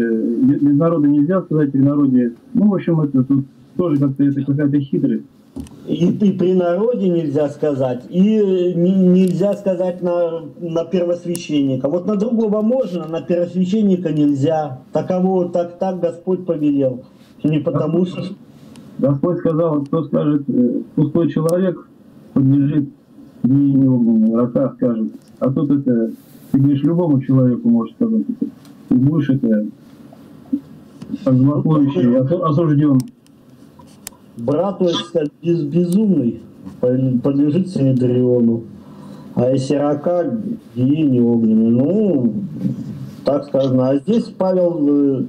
нельзя сказать, при народе, ну, в общем, это тут тоже как-то это какая-то хитрость. И при народе нельзя сказать, и нельзя сказать на первосвященника. Вот на другого можно, на первосвященника нельзя. Таково, так Господь повелел. Не потому что... Господь сказал, кто скажет, пустой человек подлежит гниению, рака скажет. А тут это, ты говоришь, любому человеку можешь сказать это. И будешь это, как злословящий, осужден. Брат, то есть, безумный, подлежит Синедриону. А если рака, гиене огненной. Ну, так сказано. А здесь Павел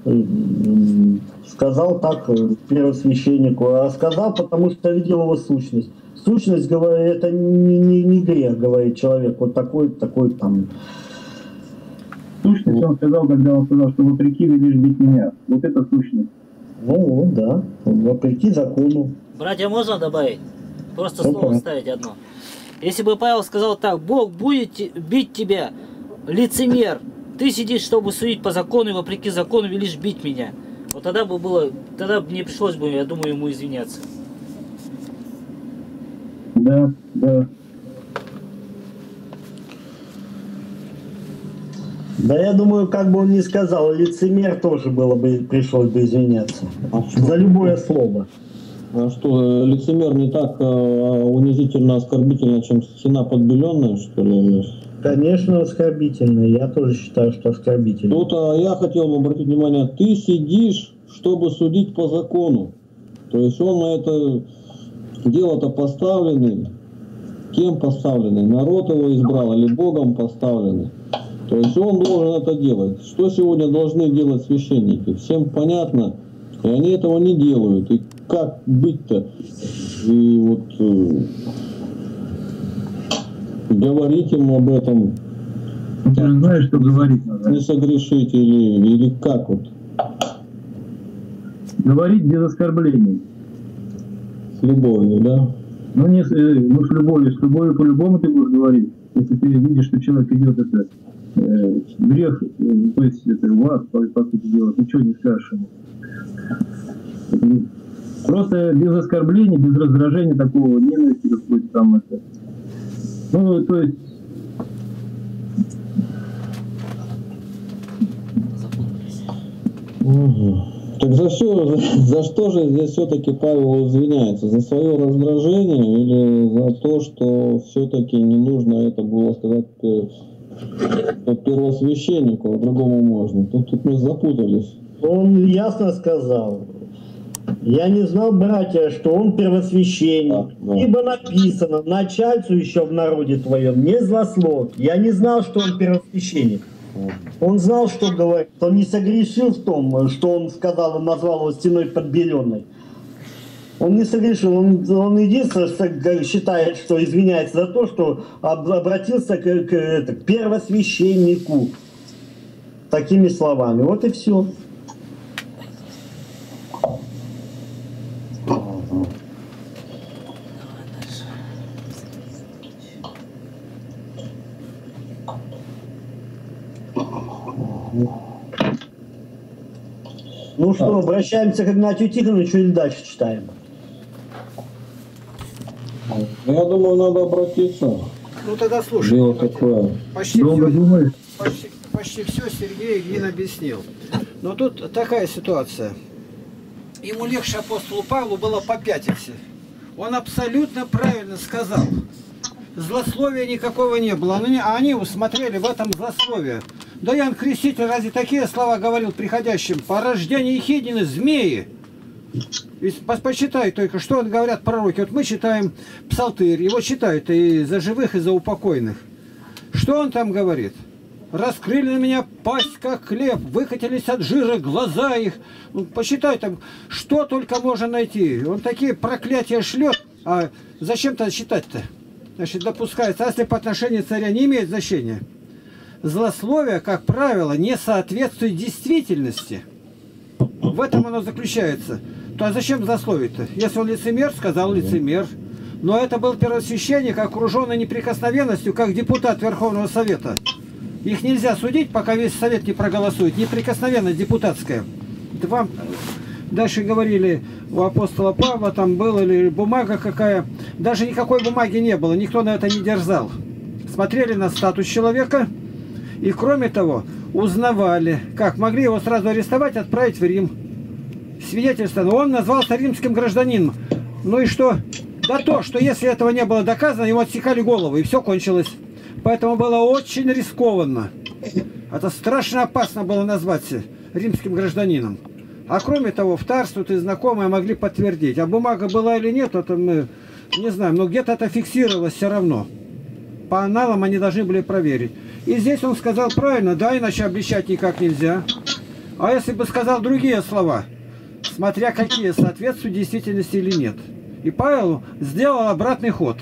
сказал так первосвященнику. А сказал, потому что видел его сущность. Сущность, говорит, это не грех, говорит человек. Вот такой там. Сущность он сказал, когда он сказал, что вопреки велишь бить меня. Вот это сущность. Ну, да, вопреки закону. Братья, можно добавить? Просто слово вставить одно. Если бы Павел сказал так: Бог будет бить тебя, лицемер, ты сидишь, чтобы судить по закону, и вопреки закону велишь бить меня. Вот тогда бы не пришлось бы, я думаю, ему извиняться. Да. Да, я думаю, как бы он ни сказал, лицемер тоже пришлось бы извиняться. За любое слово. А что, лицемер не так унизительно, оскорбительно, чем стена подбеленная, что ли? Конечно, оскорбительно. Я тоже считаю, что оскорбительно. Тут я хотел бы обратить внимание, ты сидишь, чтобы судить по закону. То есть он на это дело-то поставленный. Кем поставленный? Народ его избрал или Богом поставленный? То есть он должен это делать. Что сегодня должны делать священники? Всем понятно, и они этого не делают. И как быть-то? И вот говорить им об этом. Ты же знаешь, что говорить надо. Не согрешить или как вот? Говорить без оскорблений. С любовью, да? Ну, с любовью по-любому ты будешь говорить. Если ты видишь, что человек идет это грех, то есть это в ад, по сути дела, ты что не скажешь ему? Просто без оскорблений, без раздражения такого, ненависти какой-то там это. Ну, то есть... Угу. Так за что же здесь все-таки Павел извиняется? За свое раздражение или за то, что все-таки не нужно это было сказать первосвященнику, а другому можно? Тут мы запутались. Он ясно сказал. Я не знал, братья, что он первосвященник. Да. Ибо написано, начальствующего в народе твоем не злословь. Я не знал, что он первосвященник. Он знал, что говорит. Он не согрешил в том, что он сказал, он назвал его стеной подбеленной. Он не согрешил. Он единственное считает, что извиняется за то, что обратился к первосвященнику. такими словами. Вот и все. Ну что, обращаемся к Игнатию Тихоновичу или дальше читаем? Я думаю, надо обратиться. Ну тогда слушай. Дело такое. Почти Долго все, думаешь? почти все Сергей Ильин объяснил. Но тут такая ситуация. Ему легче апостолу Павлу было попятиться. Он абсолютно правильно сказал. Злословия никакого не было. Они усмотрели в этом злословие. Да Иоанн Креститель разве такие слова говорил приходящим? Порождение Ехидины, змеи. И почитай только, что он говорят пророки. Вот мы читаем Псалтырь, его читают и за живых, и за упокойных. Что он там говорит? Раскрыли на меня пасть, как хлеб, выкатились от жира глаза их. Ну, почитай там, что только можно найти. Он такие проклятия шлет. А зачем-то читать-то? Значит, допускается, а если по отношению царя не имеет значения? Злословие, как правило, не соответствует действительности. В этом оно заключается. То а зачем злословить-то? Если он лицемер, сказал лицемер. Но это был первосвященник, окруженный неприкосновенностью, как депутат Верховного Совета. Их нельзя судить, пока весь Совет не проголосует. Неприкосновенность депутатская. Вам дальше говорили, у апостола Павла там была или бумага какая. Даже никакой бумаги не было, никто на это не дерзал. Смотрели на статус человека и, кроме того, узнавали, как могли его сразу арестовать, отправить в Рим. Свидетельство, он назвался римским гражданином. Ну и что? Да то, что если этого не было доказано, ему отсекали голову, и все кончилось. Поэтому было очень рискованно. Это страшно опасно было назваться римским гражданином. А кроме того, в Тарс тут и знакомые могли подтвердить. А бумага была или нет, это мы не знаем. Но где-то это фиксировалось все равно. По аналам они должны были проверить. И здесь он сказал правильно, да, иначе обличать никак нельзя. А если бы сказал другие слова, смотря какие, соответствуют действительности или нет. И Павел сделал обратный ход.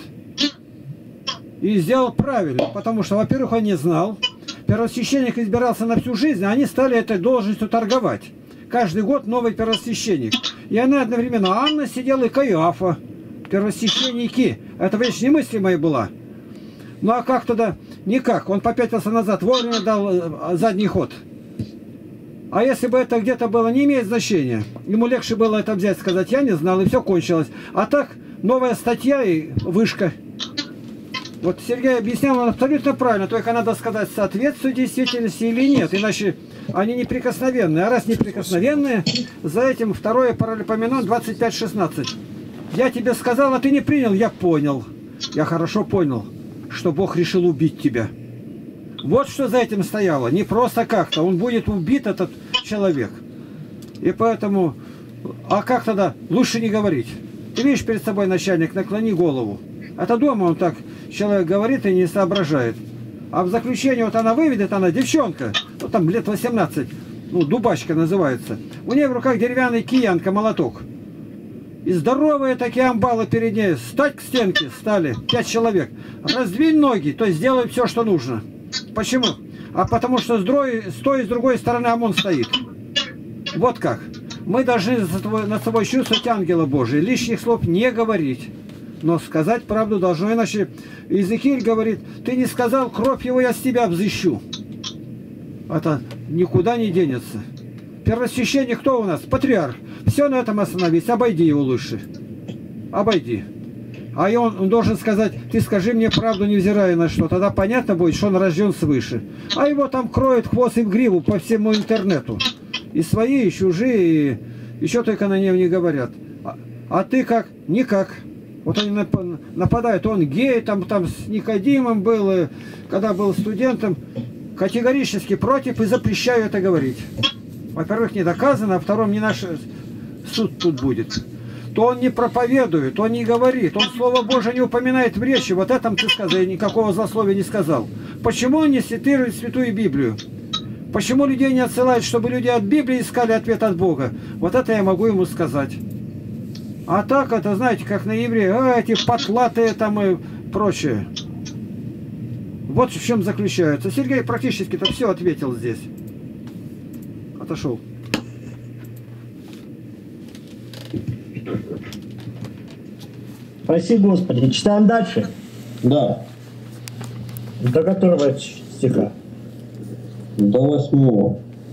И сделал правильно, потому что, во-первых, он не знал. Первосвященник избирался на всю жизнь, а они стали этой должностью торговать. Каждый год новый первосвященник. И она одновременно, Анна сидела и Каиафа. Первосвященники. Это вещь немыслимая была. Ну а как тогда? Никак. Он попятился назад, вовремя дал задний ход. А если бы это где-то было, не имеет значения. Ему легче было это взять, сказать, я не знал, и все кончилось. А так, новая статья и вышка. Вот Сергей объяснял, он абсолютно правильно, только надо сказать, соответствует действительности или нет, иначе они неприкосновенные. А раз неприкосновенные, за этим второе Паралипоменон 25:16. Я тебе сказал, а ты не принял, я понял. Я хорошо понял, что Бог решил убить тебя. Вот что за этим стояло. Не просто как-то. Он будет убит, этот человек. И поэтому... А как тогда? Лучше не говорить. Ты видишь перед собой начальник, наклони голову. Это дома он так, человек говорит и не соображает. А в заключение вот она выведет, она девчонка. Ну там лет 18. Ну, дубачка называется. У нее в руках деревянный киянка, молоток. И здоровые такие амбалы перед ней. Стать к стенке стали. 5 человек. Раздвинь ноги, то есть сделай все, что нужно. Почему? А потому что с той и с другой стороны ОМОН стоит. Вот как. Мы должны над собой чувствовать ангела Божия. Лишних слов не говорить. Но сказать правду должно. Иначе Иезекииль говорит, ты не сказал, кровь его я с тебя взыщу. Это никуда не денется. Первосвященник кто у нас? Патриарх. Все на этом остановись. Обойди его лучше. Обойди. А он должен сказать, ты скажи мне правду, невзирая на что. Тогда понятно будет, что он рожден свыше. А его там кроют хвост и в гриву по всему интернету. И свои, и чужие, и еще только на него не говорят. А ты как? Никак. Вот они нападают, он гей, там с Никодимом был, когда был студентом. Категорически против и запрещаю это говорить. Во-первых, не доказано, а во-вторых, не наш суд тут будет. То он не проповедует, он не говорит, он Слово Божие не упоминает в речи. Вот этом ты сказал, никакого злословия не сказал. Почему он не цитирует Святую Библию? Почему людей не отсылают, чтобы люди от Библии искали ответ от Бога? Вот это я могу ему сказать. А так, это, знаете, как на евреи, эти потлатые там и прочее. Вот в чем заключается. Сергей практически-то все ответил здесь. отошел. Спаси Господи. Читаем дальше. Да, До которого стиха? до 8.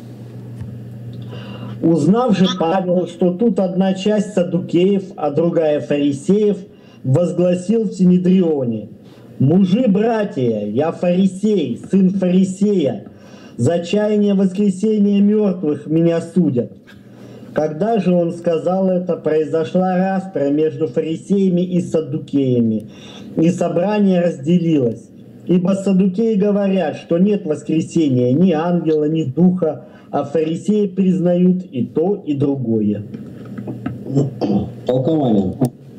Узнав же Павел, что тут одна часть саддукеев, а другая фарисеев, возгласил в Синедрионе: «Мужи, братья, я фарисей, сын фарисея, за чаяние воскресения мертвых меня судят». Когда же он сказал это, произошла распря между фарисеями и саддукеями, и собрание разделилось. Ибо саддукеи говорят, что нет воскресения ни ангела, ни духа, а фарисеи признают и то, и другое. Толкование.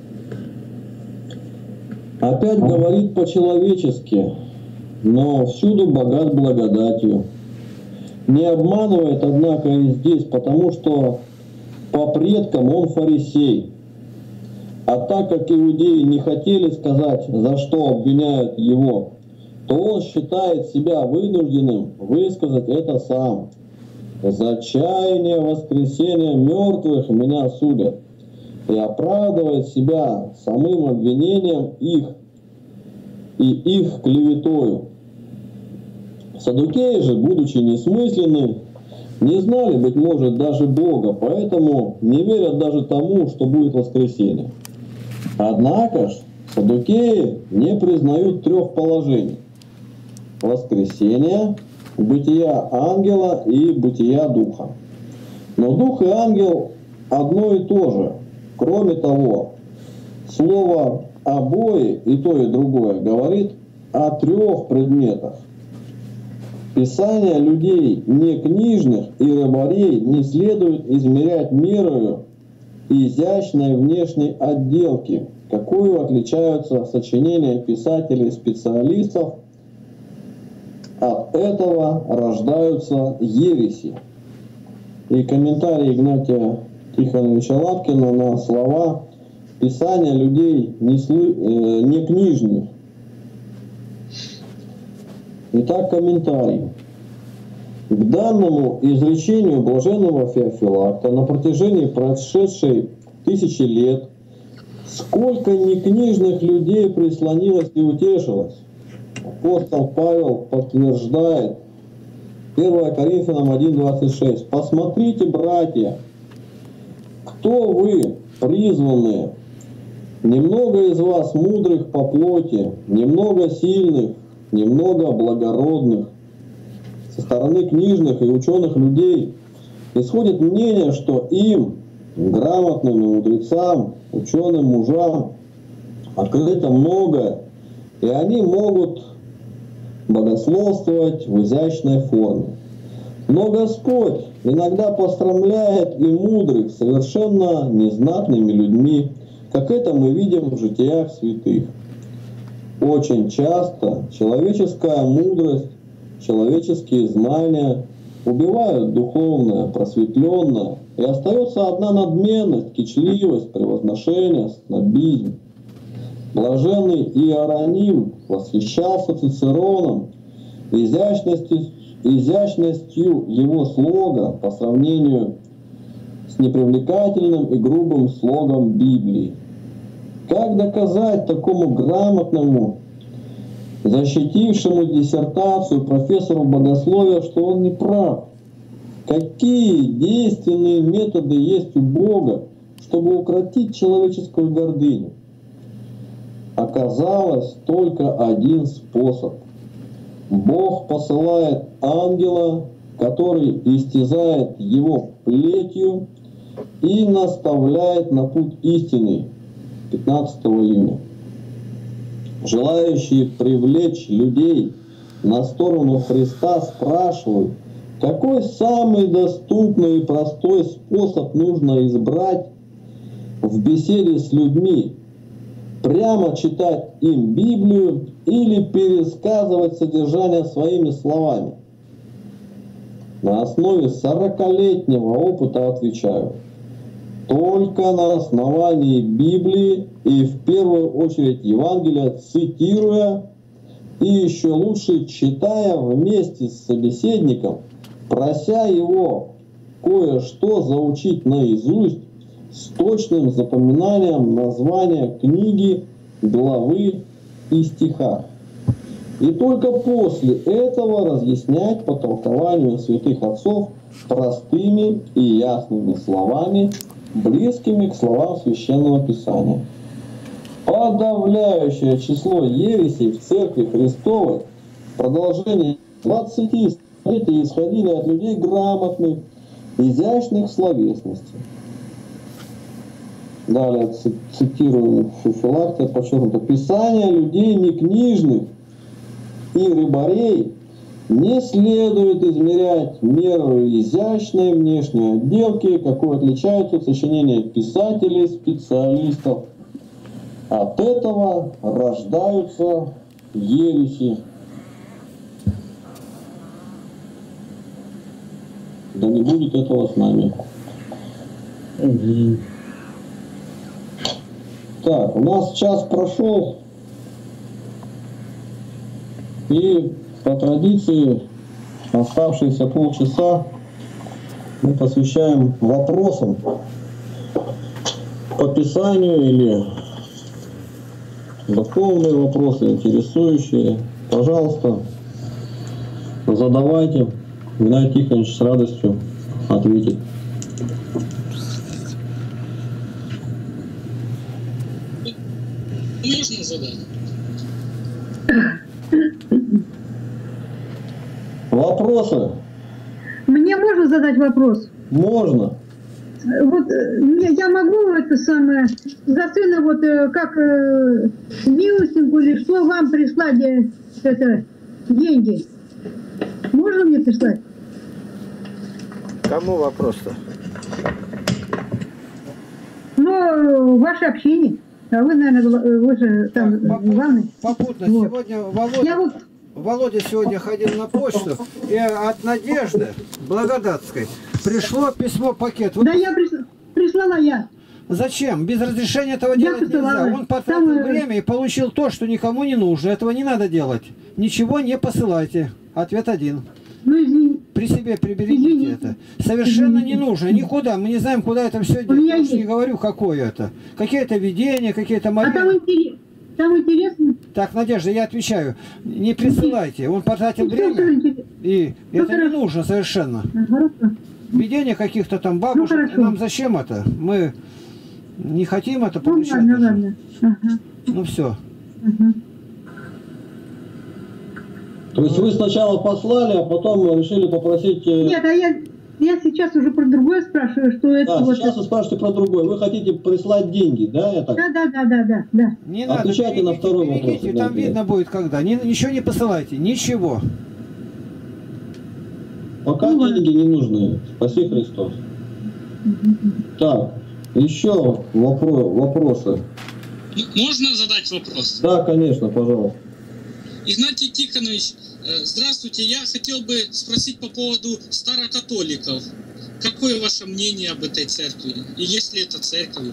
Опять говорит по-человечески, но всюду богат благодатью. Не обманывает, однако, и здесь, потому что по предкам он фарисей. А так как иудеи не хотели сказать, за что обвиняют его, то он считает себя вынужденным высказать это сам. «За чаяние воскресения мертвых меня судят», и оправдывает себя самым обвинением их и их клеветою. Саддукеи же, будучи несмысленны, не знали, быть может, даже Бога, поэтому не верят даже тому, что будет воскресение. Однако ж саддукеи не признают трех положений: воскресения, бытия ангела и бытия духа. Но дух и ангел одно и то же. Кроме того, слово «обои» и то, и другое говорит о трех предметах. Писания людей не книжных и рыбарей не следует измерять мерою изящной внешней отделки, какую отличаются сочинения писателей-специалистов. От этого рождаются ереси. И комментарий Игнатия Тихоновича Лапкина на слова «Писания людей не книжных». Итак, комментарий. К данному изречению блаженного Феофилакта на протяжении прошедшей 1000 лет сколько некнижных людей прислонилось и утешилось. Апостол Павел подтверждает 1 Коринфянам 1:26. «Посмотрите, братья, кто вы, призванные? Немного из вас мудрых по плоти, немного сильных, немного благородных». Со стороны книжных и ученых людей исходит мнение, что им, грамотным мудрецам, ученым мужам, открыто многое, и они могут богословствовать в изящной форме. Но Господь иногда посрамляет и мудрых совершенно незнатными людьми, как это мы видим в житиях святых. Очень часто человеческая мудрость, человеческие знания убивают духовное, просветленное, и остается одна надменность, кичливость, превозношение, снобизм. Блаженный Иероним восхищался Цицероном, изящностью его слога по сравнению с непривлекательным и грубым слогом Библии. Как доказать такому грамотному, защитившему диссертацию профессору богословия, что он не прав? Какие действенные методы есть у Бога, чтобы укротить человеческую гордыню? Оказалось только один способ. Бог посылает ангела, который истязает его плетью и наставляет на путь истины. 15 июня. Желающие привлечь людей на сторону Христа спрашивают, какой самый доступный и простой способ нужно избрать в беседе с людьми: прямо читать им Библию или пересказывать содержание своими словами. На основе 40-летнего опыта отвечаю: только на основании Библии и в первую очередь Евангелия, цитируя и еще лучше читая вместе с собеседником, прося его кое-что заучить наизусть с точным запоминанием названия книги, главы и стиха. И только после этого разъяснять по толкованию святых отцов простыми и ясными словами, близкими к словам Священного Писания. Подавляющее число ересей в Церкви Христовой в продолжении 20 столетий исходили от людей грамотных, изящных в словесности. Далее цитирую Феофилактия, подчеркнуто: «Писание людей некнижных и рыбарей не следует измерять мерой изящной внешней отделки, какой отличаются сочинения писателей, специалистов. От этого рождаются ереси». Да не будет этого с нами. Так, у нас час прошел. И по традиции оставшиеся полчаса мы посвящаем вопросам по Писанию или духовные вопросы, интересующие. Пожалуйста, задавайте. Геннадий Тихонович с радостью ответит. Можно задать? Вопросы? Мне можно задать вопрос? Можно. Вот я могу это самое за сына вот как милостинку или что вам прислать это деньги? Можно мне прислать? Кому вопрос-то? Ну, ваше общение. А вы, наверное, вы же там главный. Попутно. Вот. Сегодня Володя сегодня ходил на почту, и от Надежды Благодатской пришло письмо-пакет. Да, я прислала я. Зачем? Без разрешения этого делать нельзя. Он потратил время и получил то, что никому не нужно. Этого не надо делать. Ничего не посылайте. Ответ один. Ну, извини. При себе приберегите это. Совершенно не нужно. Никуда. Мы не знаем, куда это все делать. Я уж не говорю, какое это. Какие-то видения, какие-то моменты. А там интересно. Так, Надежда, я отвечаю. Не присылайте. Он потратил время. И это не нужно совершенно. Видения каких-то там бабушек. Нам зачем это? Мы не хотим это получать. Ну, ладно. Ну все. То есть вы сначала послали, а потом решили попросить... Нет, а я сейчас уже про другое спрашиваю, что это... Да, вот сейчас вы спрашиваете про другое. Вы хотите прислать деньги, да? Я так... Да. Не надо, отвечайте на второй вопрос. Там видно будет когда. Ничего не посылайте, ничего. Пока деньги не нужны. Спаси Христос. Так, еще вопросы. Можно задать вопрос? Да, конечно, пожалуйста. Игнатий Тихонович, здравствуйте. Я хотел бы спросить по поводу старокатоликов. Какое ваше мнение об этой церкви? И есть ли это церковь?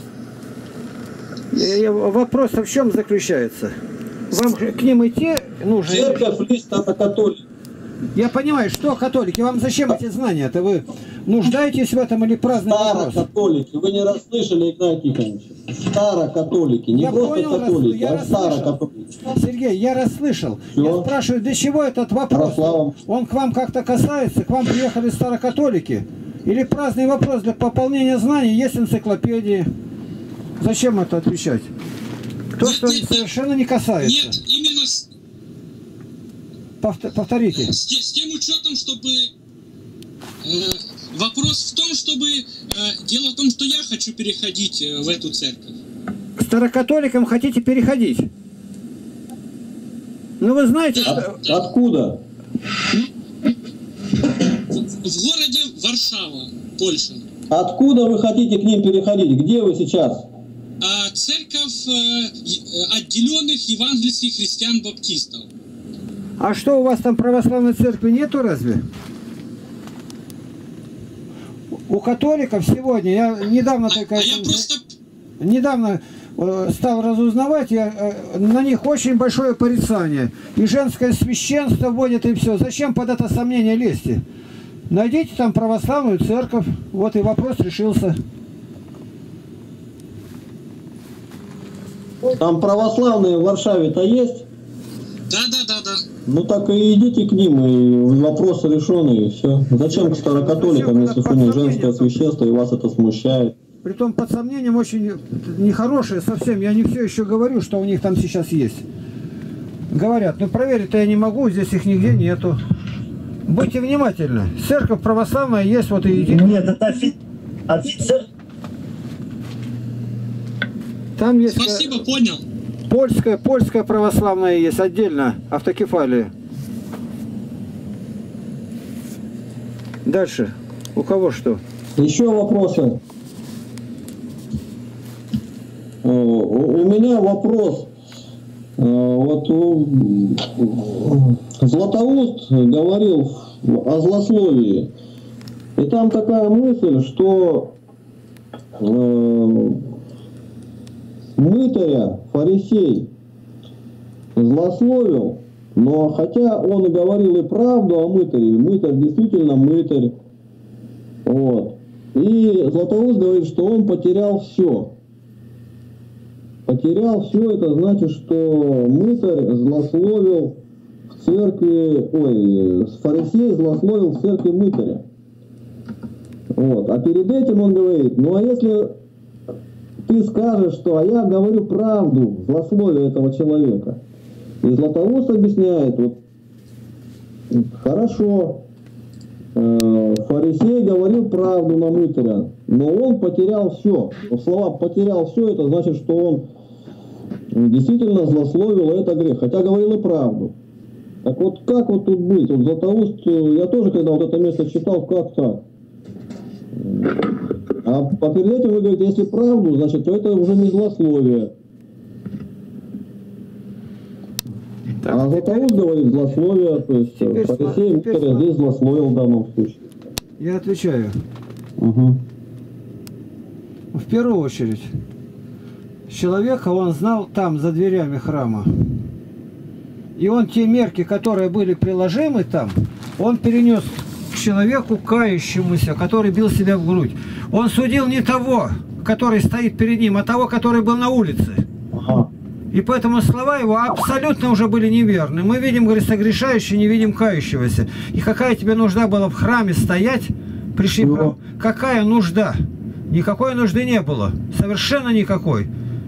Вопрос в чем заключается? Вам к ним идти нужно? Церковь ли старокатолик? Я понимаю, что католики? Вам зачем эти знания-то? Вы нуждаетесь в этом или праздный вопрос? Старокатолики. Вы не расслышали, Игнатий Тихонович. Старокатолики. Не просто католики, а старокатолики. Сергей, я расслышал. Я спрашиваю, для чего этот вопрос? Он к вам как-то касается? К вам приехали старокатолики? Или праздный вопрос для пополнения знаний? Есть энциклопедии. Зачем это отвечать? То, что совершенно не касается. Нет, именно... Повторите. С тем учетом, чтобы... вопрос в том, чтобы... дело в том, что я хочу переходить в эту церковь. К старокатоликам хотите переходить? Ну вы знаете, что... Откуда? В городе Варшава, Польша. Откуда вы хотите к ним переходить? Где вы сейчас? Церковь отделенных евангельских христиан-баптистов. А что, у вас там православной церкви нету разве? У католиков сегодня, я недавно недавно стал разузнавать, на них очень большое порицание. И женское священство вводит, и все. Зачем под это сомнение лезьте? Найдите там православную церковь, вот и вопрос решился. Там православные в Варшаве-то есть? Да. Ну так и идите к ним, и вопрос решен, и все. Зачем к старокатоликам, если у них женское священство, и вас это смущает? Притом под сомнением очень нехорошее совсем. Я не все еще говорю, что у них там сейчас есть. Говорят, ну проверить-то я не могу, здесь их нигде нету. Будьте внимательны. Церковь православная есть, вот и идите. Нет, это офицер. Там есть... Спасибо, понял. Польская православная есть отдельно, автокефалия. Дальше. У кого что? Еще вопросы? У меня вопрос. Вот Златоуст говорил о злословии. И там такая мысль, что мытаря, фарисей, злословил, но хотя он и говорил и правду о мытаре, мытарь действительно мытарь. Вот. И Златоуст говорит, что он потерял все. Потерял все, это значит, что мытарь злословил в церкви, фарисей злословил в церкви мытаря. Вот. А перед этим он говорит, ну а если ты скажешь, что а я говорю правду, злословие этого человека. И Златоуст объясняет, вот, хорошо, фарисей говорил правду на мытаря, но он потерял все. Слова «потерял все» это значит, что он действительно злословил, это грех, хотя говорил и правду. Так вот, как вот тут быть? Вот Златоуст, я тоже, когда вот это место читал, как так? А перед этим вы говорите, если правду, значит, то это уже не злословие. Так, а Златоуст говорит злословие, то есть фарисей мытаря здесь злословил в данном случае. Я отвечаю. Угу. В первую очередь, человека он знал там, за дверями храма. И он те мерки, которые были приложимы там, он перенес к человеку кающемуся, который бил себя в грудь. Он судил не того, который стоит перед ним, а того, который был на улице. Ага. И поэтому слова его абсолютно уже были неверны. Мы видим, говорит, согрешающий, не видим кающегося. И какая тебе нужда была в храме стоять, пришли в храм? Какая нужда? Никакой нужды не было. Совершенно никакой.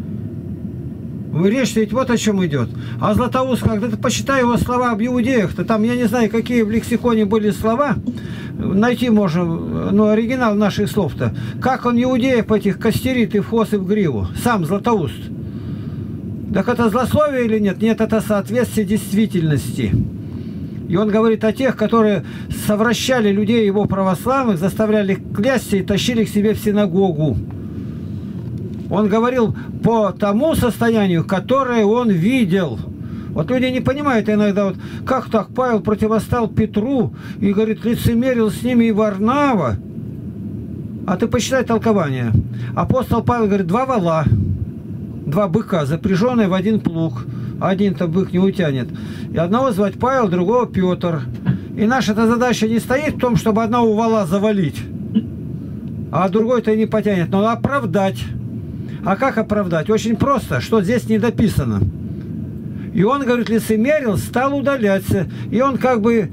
Речь ведь вот о чем идет. А Златоуст, когда ты почитай его слова об иудеях-то, там, я не знаю, какие в лексиконе были слова, найти можно, ну, оригинал наших слов-то. Как он иудеев этих костерит и в хвост и в гриву. Сам Златоуст. Так это злословие или нет? Нет, это соответствие действительности. И он говорит о тех, которые совращали людей его православных, заставляли их клясться и тащили к себе в синагогу. Он говорил по тому состоянию, которое он видел. Вот люди не понимают иногда, вот, как так Павел противостал Петру и, говорит, лицемерил с ними и Варнава. А ты почитай толкование. Апостол Павел говорит, 2 вола, 2 быка, запряженные в один плуг. Один-то бык не утянет. И одного звать Павел, другого Петр. И наша-то задача не стоит в том, чтобы одного вола завалить, а другой-то и не потянет. Но оправдать. А как оправдать? Очень просто, что здесь не дописано. И он, говорит, лицемерил, стал удаляться. И он как бы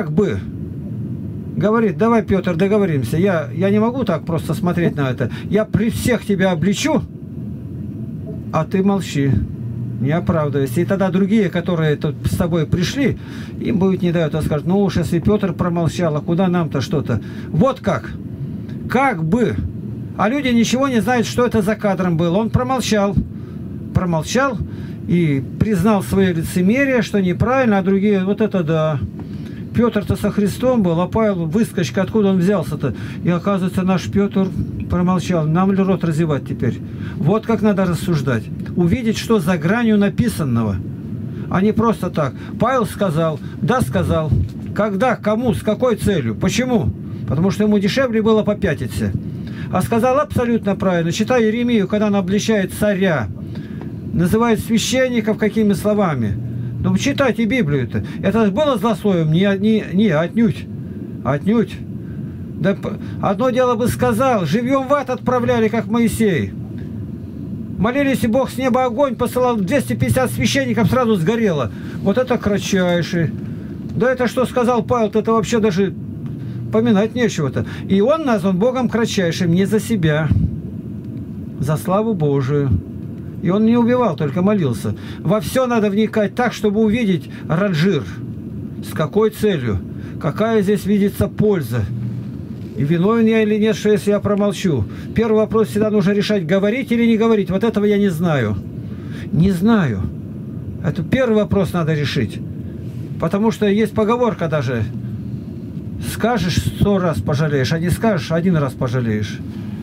говорит, давай, Петр, договоримся. Я не могу так просто смотреть на это. Я при всех тебя обличу, а ты молчи, не оправдывайся. И тогда другие, которые тут с тобой пришли, им будет не дают, а скажут, ну уж если Петр промолчал, а куда нам-то что-то? Вот как. Как бы. А люди ничего не знают, что это за кадром было. Он промолчал и признал свое лицемерие, что неправильно, а другие, вот это да. Петр-то со Христом был, а Павел выскочка, откуда он взялся-то? И оказывается, наш Петр промолчал. Нам ли рот разевать теперь? Вот как надо рассуждать. Увидеть, что за гранью написанного. А не просто так. Павел сказал, да сказал. Когда, кому, с какой целью? Почему? Потому что ему дешевле было попятиться. А сказал абсолютно правильно. Читай Иеремию, когда он обличает царя, называет священников какими словами. Ну, читайте Библию-то. Это было злословием? Не, отнюдь. Отнюдь. Да одно дело бы сказал, живьем в ад отправляли, как Моисей. Молились, и Бог с неба огонь посылал, 250 священников сразу сгорело. Вот это кратчайший. Да это что сказал Павел, это вообще даже поминать нечего-то. И он назван Богом кратчайшим не за себя, за славу Божию. И он не убивал, только молился. Во все надо вникать так, чтобы увидеть ранжир. С какой целью? Какая здесь видится польза? И виновен я или нет, что если я промолчу? Первый вопрос всегда нужно решать, говорить или не говорить. Вот этого я не знаю. Не знаю. Это первый вопрос надо решить. Потому что есть поговорка даже. Скажешь 100 раз пожалеешь, а не скажешь 1 раз пожалеешь.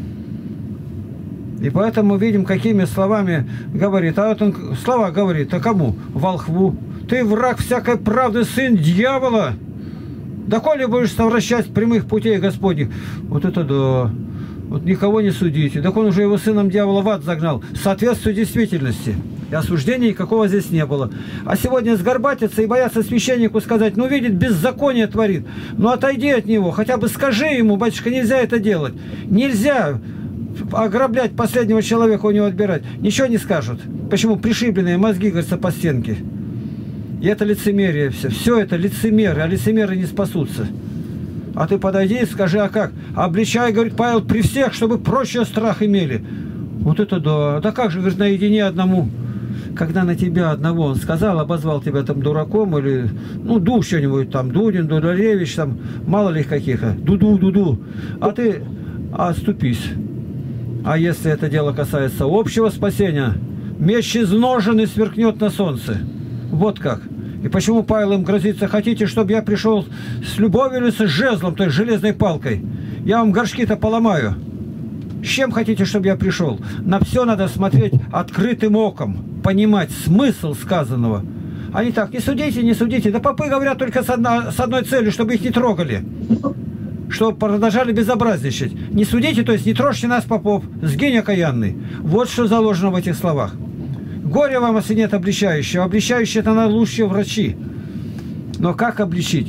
И поэтому видим, какими словами говорит. А вот он слова говорит, а кому? Волхву. Ты враг всякой правды, сын дьявола. Доколе будешь совращать прямых путей Господних? Вот это да. Вот никого не судите. Так он уже его сыном дьявола в ад загнал. Соответствует действительности. И осуждения никакого здесь не было. А сегодня сгорбатиться и бояться священнику сказать, ну видит, беззаконие творит. Ну отойди от него, хотя бы скажи ему, батюшка, нельзя это делать. Нельзя ограблять последнего человека, у него отбирать. Ничего не скажут. Почему? Пришибленные мозги, говорится, по стенке. И это лицемерие все. Все это лицемеры, а лицемеры не спасутся. А ты подойди и скажи, а как? Обличай, говорит Павел, при всех, чтобы прочие страх имели. Вот это да. Да как же, говорит, наедине одному. Когда на тебя одного он сказал, обозвал тебя там дураком или, ну, ду что-нибудь там, Дудин, Дударевич, там, мало ли каких, Дуду. А ты отступись. А если это дело касается общего спасения, меч изножен и сверкнет на солнце. Вот как. И почему Павел им грозится, хотите, чтобы я пришел с любовью или с жезлом, то есть железной палкой? Я вам горшки-то поломаю. С чем хотите, чтобы я пришел? На все надо смотреть открытым оком, понимать смысл сказанного. Они так, не судите, не судите. Да попы говорят только с одной целью, чтобы их не трогали. Чтобы продолжали безобразничать. Не судите, то есть не трожьте нас, попов, сгинь окаянный. Вот что заложено в этих словах. Горе вам, если нет обличающего. Обличающие это на лучшие врачи. Но как обличить?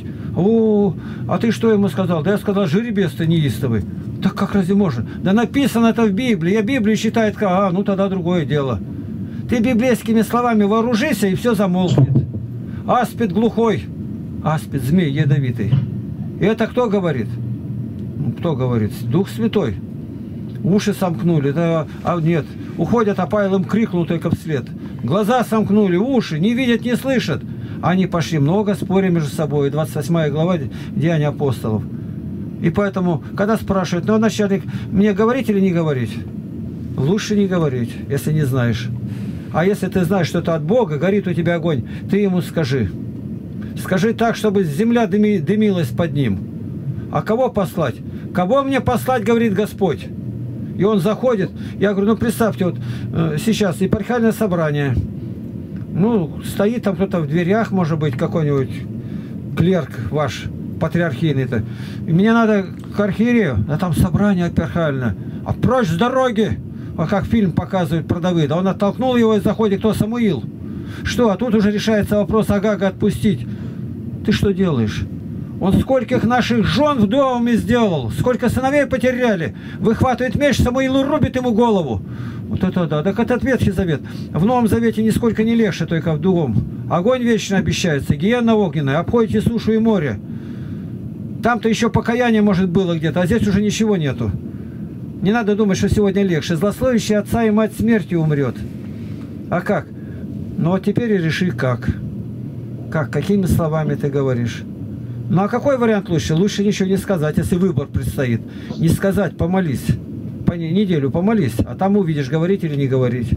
А ты что ему сказал? Да я сказал, жеребец ты неистовый. Так как разве можно? Да написано это в Библии. Я Библию считаю, ну тогда другое дело. Ты библейскими словами вооружися, и все замолкнет. Аспид глухой. Аспид, змей ядовитый. И это кто говорит? Кто говорит? Дух Святой. Уши сомкнули. Да, нет. Уходят, а Павел им крикнул только вслед. Глаза сомкнули, уши, не видят, не слышат. Они пошли много, споря между собой. 28 глава Деяния апостолов. И поэтому, когда спрашивают, ну, начальник, мне говорить или не говорить? Лучше не говорить, если не знаешь. А если ты знаешь, что это от Бога, горит у тебя огонь, ты ему скажи. Скажи так, чтобы земля дымилась под ним. А кого послать? Кого мне послать, говорит Господь? И он заходит, я говорю, ну представьте, вот сейчас епархиальное собрание, ну стоит там кто-то в дверях, может быть, какой-нибудь клерк ваш, патриархийный-то. И мне надо к архиерею, а там собрание епархиальное, а прочь с дороги, а как фильм показывает про Давыда, он оттолкнул его и заходит, кто? Самуил. Что, а тут уже решается вопрос Агага отпустить. Ты что делаешь? Он скольких наших жен в доме сделал, сколько сыновей потеряли. Выхватывает меч, Самуилу рубит ему голову. Вот это да. Так это Ветхий Завет. В Новом Завете нисколько не легче, только в другом. Огонь вечно обещается, гиенна огненная, обходите сушу и море. Там-то еще покаяние, может, было где-то, а здесь уже ничего нету. Не надо думать, что сегодня легче. Злословящий отца и мать смертью умрет. А как? Ну вот теперь и реши, как. Как? Какими словами ты говоришь? Ну а какой вариант лучше? Лучше ничего не сказать, если выбор предстоит. Не сказать, помолись. Неделю помолись, а там увидишь, говорить или не говорить.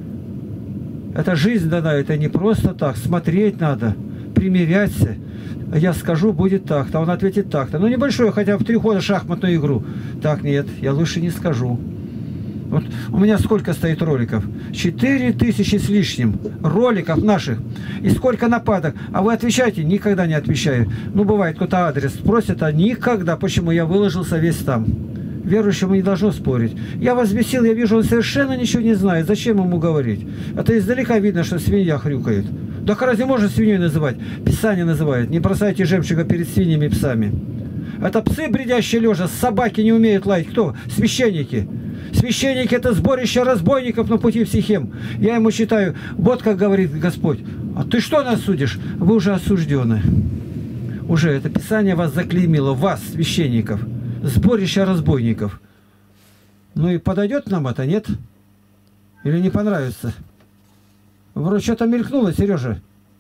Это жизнь дана, это не просто так. Смотреть надо, примиряться. Я скажу, будет так-то, он ответит так-то. Ну небольшое, хотя в 3 хода шахматную игру. Так, нет, я лучше не скажу. Вот у меня сколько стоит роликов? 4000 с лишним роликов наших. И сколько нападок. А вы отвечаете? Никогда не отвечаю. Ну, бывает, кто-то адрес просит, а никогда. Почему? Я выложился весь там. Верующему не должно спорить. Я возбесил, я вижу, он совершенно ничего не знает. Зачем ему говорить? Это издалека видно, что свинья хрюкает. Да разве можно свиньей называть? Писание называет. Не бросайте жемчуга перед свиньями и псами. Это псы, бредящие лежа, собаки не умеют лаять. Кто? Священники. Священники — это сборище разбойников на пути в Сихем. Я ему читаю, вот как говорит Господь. А ты что нас судишь? Вы уже осуждены. Уже это Писание вас заклеймило, вас, священников. Сборище разбойников. Ну и подойдет нам это, нет? Или не понравится? Вроде что-то мелькнуло, Сережа.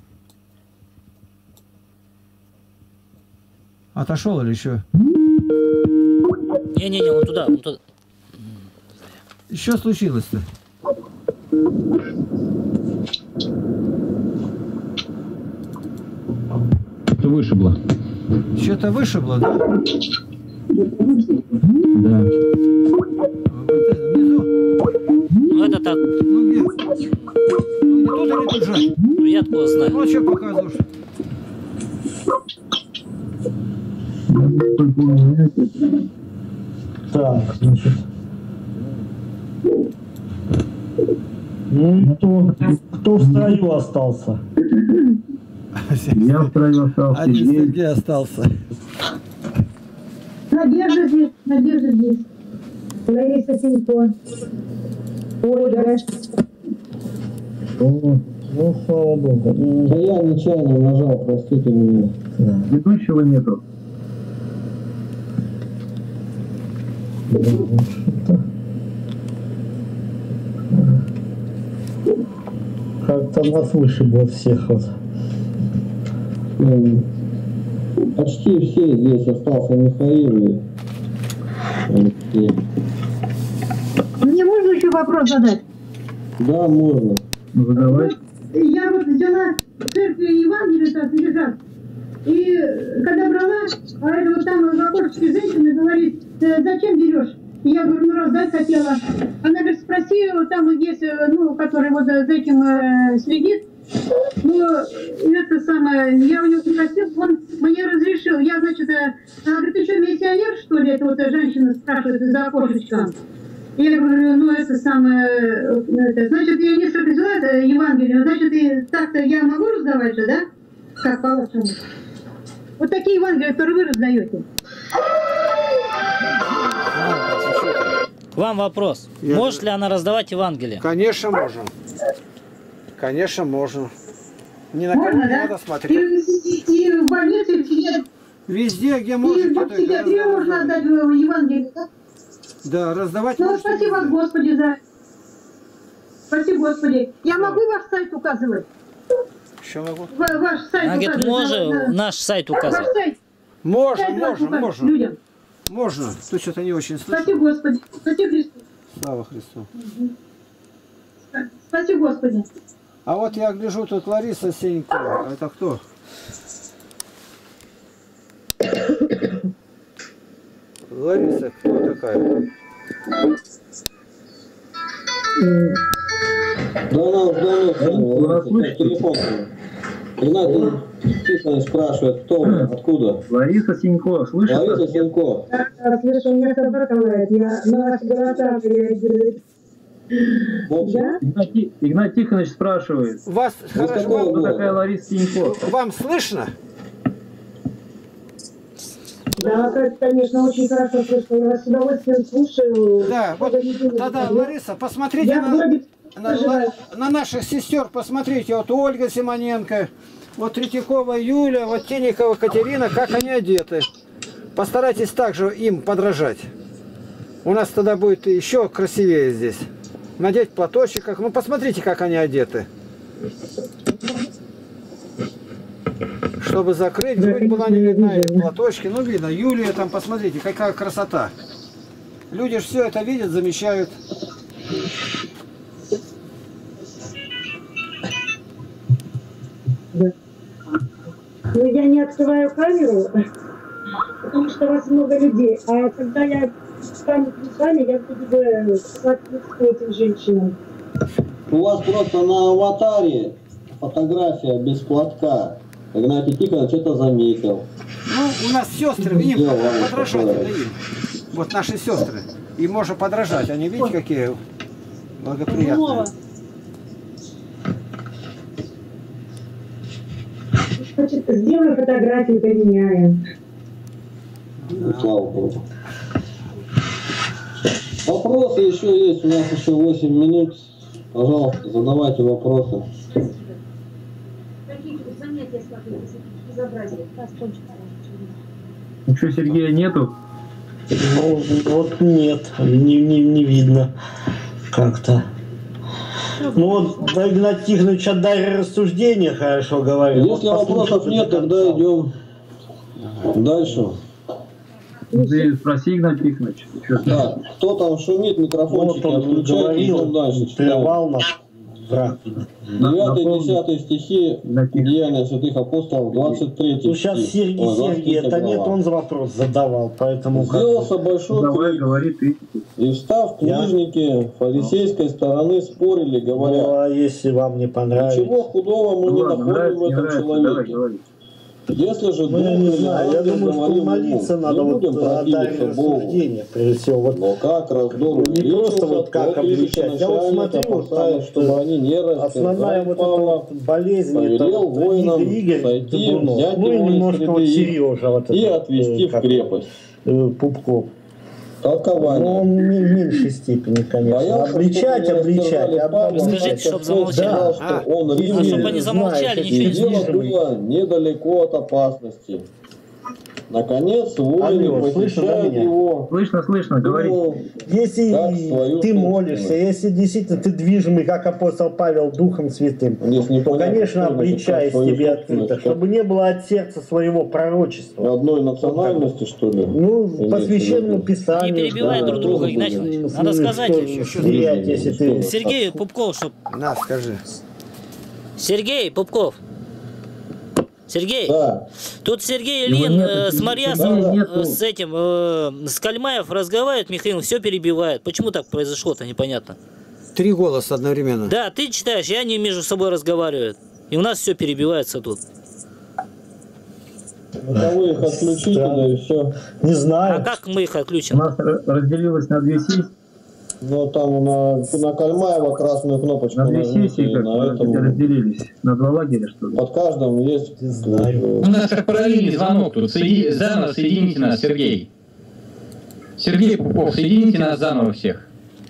Отошел или еще? Не-не-не, он туда, он туда. Что случилось-то? Что вышибло? Что-то вышибло, да? Да. Внизу? Ну это так. Ну где? Ну не тут или тут же? Ну я откуда знаю. Ну что показываешь? Так, значит. Ну, кто в строю остался? Я в строю остался. Один Сергей остался. Надежда здесь, Надежда здесь. Лариса Синько. Ольга. Ну, слава богу. Да я нечаянно нажал, простите меня. Ведущего нету. Как-то нас вышибло всех вот. Почти все здесь, остался Михаил и Алексей. Мне можно еще вопрос задать? Да, можно. Ну, задавай. Я вот взяла в церкви Евангелие, так лежат. И когда брала, а это вот там в окошечке женщина говорит, зачем берешь? И я говорю, ну раздать хотела. Она говорит, спроси, вот там есть, ну, который вот за этим следит. Ну, это самое, я у него спросил, он мне разрешил. Я, значит, говорит, ты что, миссионер, что ли? Это вот женщина спрашивает за окошечком. Я говорю, ну это самое, это, значит, я несколько взяла это Евангелие, значит, и так-то я могу раздавать же, да? Как по-вашему? Вот такие Евангелия, которые вы раздаете. К вам вопрос. Может ли она раздавать Евангелие? Конечно, можем. Конечно, можно. Не на кого Можно, не да? надо смотреть. И в больнице, и в психиатрии. Везде, где можно. И в психиатрию можно отдать Евангелие, да? Да, раздавать Ну, можете спасибо, везде. Господи, за... Спасибо, Господи. Я могу ваш сайт указывать? Еще могу? Ваш сайт Она говорит, указывать. наш сайт Ваш указывать. сайт. Можно, Сайт ваш можно, указывать можно. людям. Можно. Тут что-то не очень слышно. Спасибо, Господи. Спасибо, Христу. Слава Христу. Спасибо, Господи. А вот я гляжу, тут Лариса Сенько. Это кто? Лариса, кто такая? Да она телефон. Игнатий Тихонович спрашивает, кто вы, откуда? Лариса Синько, слышишь? Лариса Сенько. Слышу, у меня собака лает. Я на ваши голоса реагирую. Да? Игнат Тихонович спрашивает. Вас хорошо, Кто такая Лариса Синько? вам слышно? Да, конечно, очень хорошо слышно. Я вас с удовольствием слушаю. Да, вот тогда, Лариса, посмотрите Я вроде на наших сестер, посмотрите, вот Ольга Симоненко, вот Третьякова Юля, вот Тенникова Катерина, как они одеты. Постарайтесь также им подражать. У нас тогда будет еще красивее здесь. Надеть платочек, как, ну посмотрите, как они одеты. Чтобы закрыть, грудь была не видна, и платочки, ну видно. Юлия там, посмотрите, какая красота. Люди же все это видят, замечают. Ну, я не открываю камеру, потому что у вас много людей. А когда я стану с вами, я буду смотреть к этим женщинам. У вас просто на аватаре фотография без платка. Игнатий Тихонович что-то заметил. Ну, у нас сестры, им подражать им. Вот наши сестры. Им можно подражать. Они, видите, какие благоприятные. Значит, сделаем фотографию, поменяем. Слава Богу. Вопросы еще есть, у нас еще 8 минут. Пожалуйста, задавайте вопросы. Какие занятия смотрите? Безобразие. Ну что, Сергея нету? Ну, вот нет, не видно как-то. Ну вот, Игнат Тихонович о даре рассуждения хорошо говорил. Если вопросов нет, тогда идем дальше. Ты спроси, Игнат Тихонович. Да, кто там шумит, микрофончики отключайте, идем дальше. Прервал нас враг. 9-10 стихи Деяния святых апостолов, 23 Ну сейчас стих. Сергей, это нет, он вопрос задавал, поэтому... Сделался большой Давай, крик, говори ты. и встав, книжники фарисейской стороны спорили, говоря, Ну, а если вам не понравится? ничего худого мы не Ладно, находим в этом нравится, человеке. давай. Если же Ну, я не знаю, я думаю, что молиться надо вот о даре рассуждения, прежде всего. Вот, но как раздор не просто вот как обличать. Я вот смотрю, вот там, чтобы они не основная вот эта вот болезнь, это повелел вот воинам Игорь сойти, Дубунов, взять ну и его из немножко вот среды Сережа вот и этот, отвести в как, крепость. Пупков. Толкование. Ну, он в меньшей степени, конечно. Боялся, обличать, чтобы не обличать. раздержали Павла, Скажите, чтоб замолчали. сказал, что он римлянин. чтобы они замолчали, ничего не Дело слышали. было недалеко от опасности. Наконец, воины Алло, слышно посещают меня? его. Слышно, говори. Ну, Если как свою ты молишься, собственность. если действительно ты движимый, как апостол Павел, Духом Святым, Если не то, понятно, конечно, что значит, обличаясь как свою тебе собственность, открыто, чтобы не было от сердца своего пророчества. Одной национальности, что ли? Ну, Имеется по в священному виду? Писанию. Не перебивай да, друг друга, тоже Игнатий будет. Иванович. Надо сказать что еще. влиять, если ты... Сергей Пупков, чтоб... На, скажи. Сергей Пупков. Сергей, Да. тут Сергей Его Ильин нету, с Марьясом, Сергея нету. с этим, с Кальмаев разговаривает, Михаил, все перебивает. Почему так произошло-то, непонятно. 3 голоса одновременно. Да, ты читаешь, и они между собой разговаривают. И у нас все перебивается тут. Вы их отключите, да и все. Не А знаю. как мы их У отключим? Ну, нас разделилось на две сессии. Но там на Кальмаева красную кнопочку На две нажмите, сессии и как на этом разделились. На два лагеря, что ли? под каждым есть. Не знаю. У нас как параллельный звонок тут. Заново соедините нас, Сергей. Сергей Пупков, соедините нас заново всех.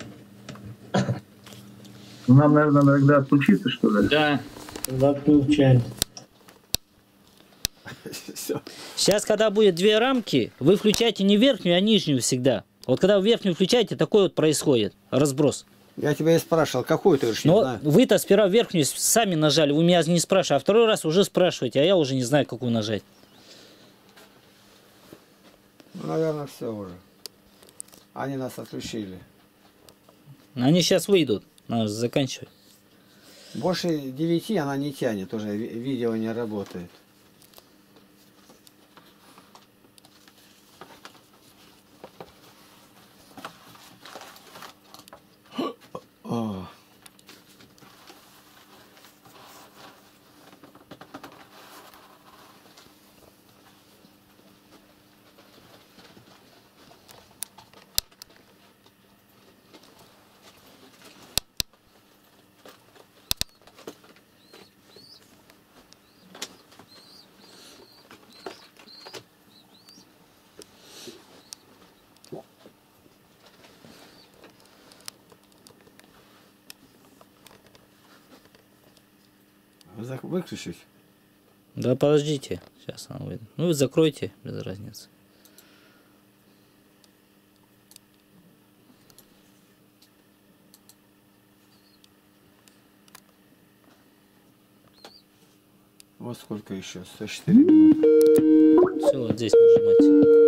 Нам, наверное, надо тогда отключиться, что ли? Да. Отключаем. Сейчас, когда будет 2 рамки, вы включаете не верхнюю, а нижнюю всегда. Вот когда вы верхнюю включаете, такой вот происходит разброс. Я тебя и спрашивал, какую ты говоришь, не Но знаю. вы-то сперва верхнюю сами нажали, вы меня не спрашиваете, а второй раз уже спрашиваете, а я уже не знаю, какую нажать. Ну, наверное, все уже. Они нас отключили. Они сейчас выйдут, надо заканчивать. Больше 9 она не тянет, уже видео не работает. О. Выключить? Да подождите, сейчас она выйдет. Ну вы закройте, без разницы. Вот сколько еще? 104 минуты. Все, вот здесь нажимайте.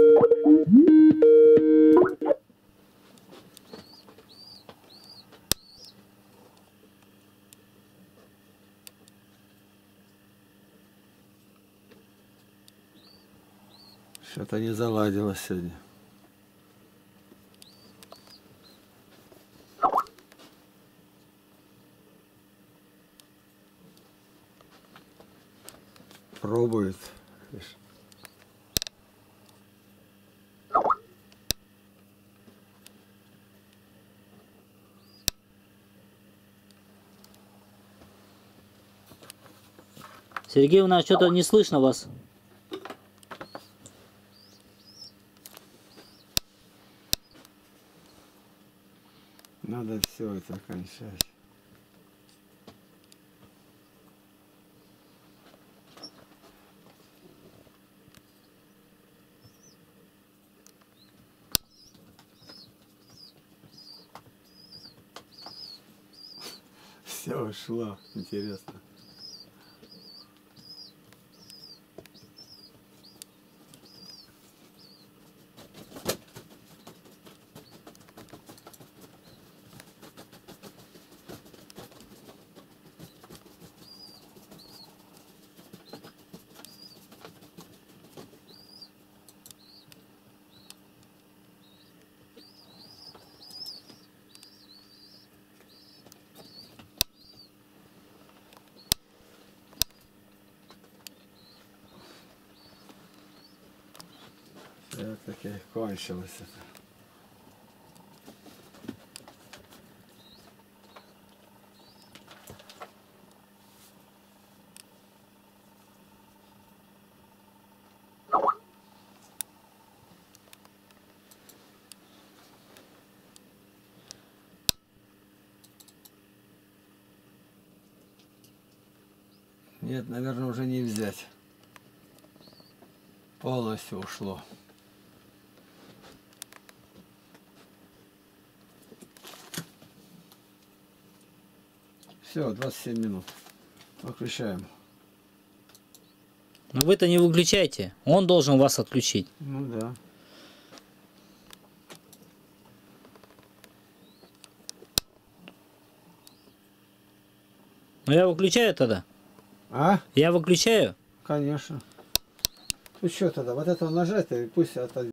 Что-то не заладилось сегодня. Пробует. Сергей, у нас что-то не слышно вас. Надо все это кончать. Все ушло, интересно. Все-таки кончилось это. Нет, наверное, уже не взять. Полностью ушло. Все, 27 минут. Выключаем. Но вы-то не выключайте. Он должен вас отключить. Ну да. Ну я выключаю тогда. А? Я выключаю? Конечно. Ну что тогда, вот это нажать и пусть это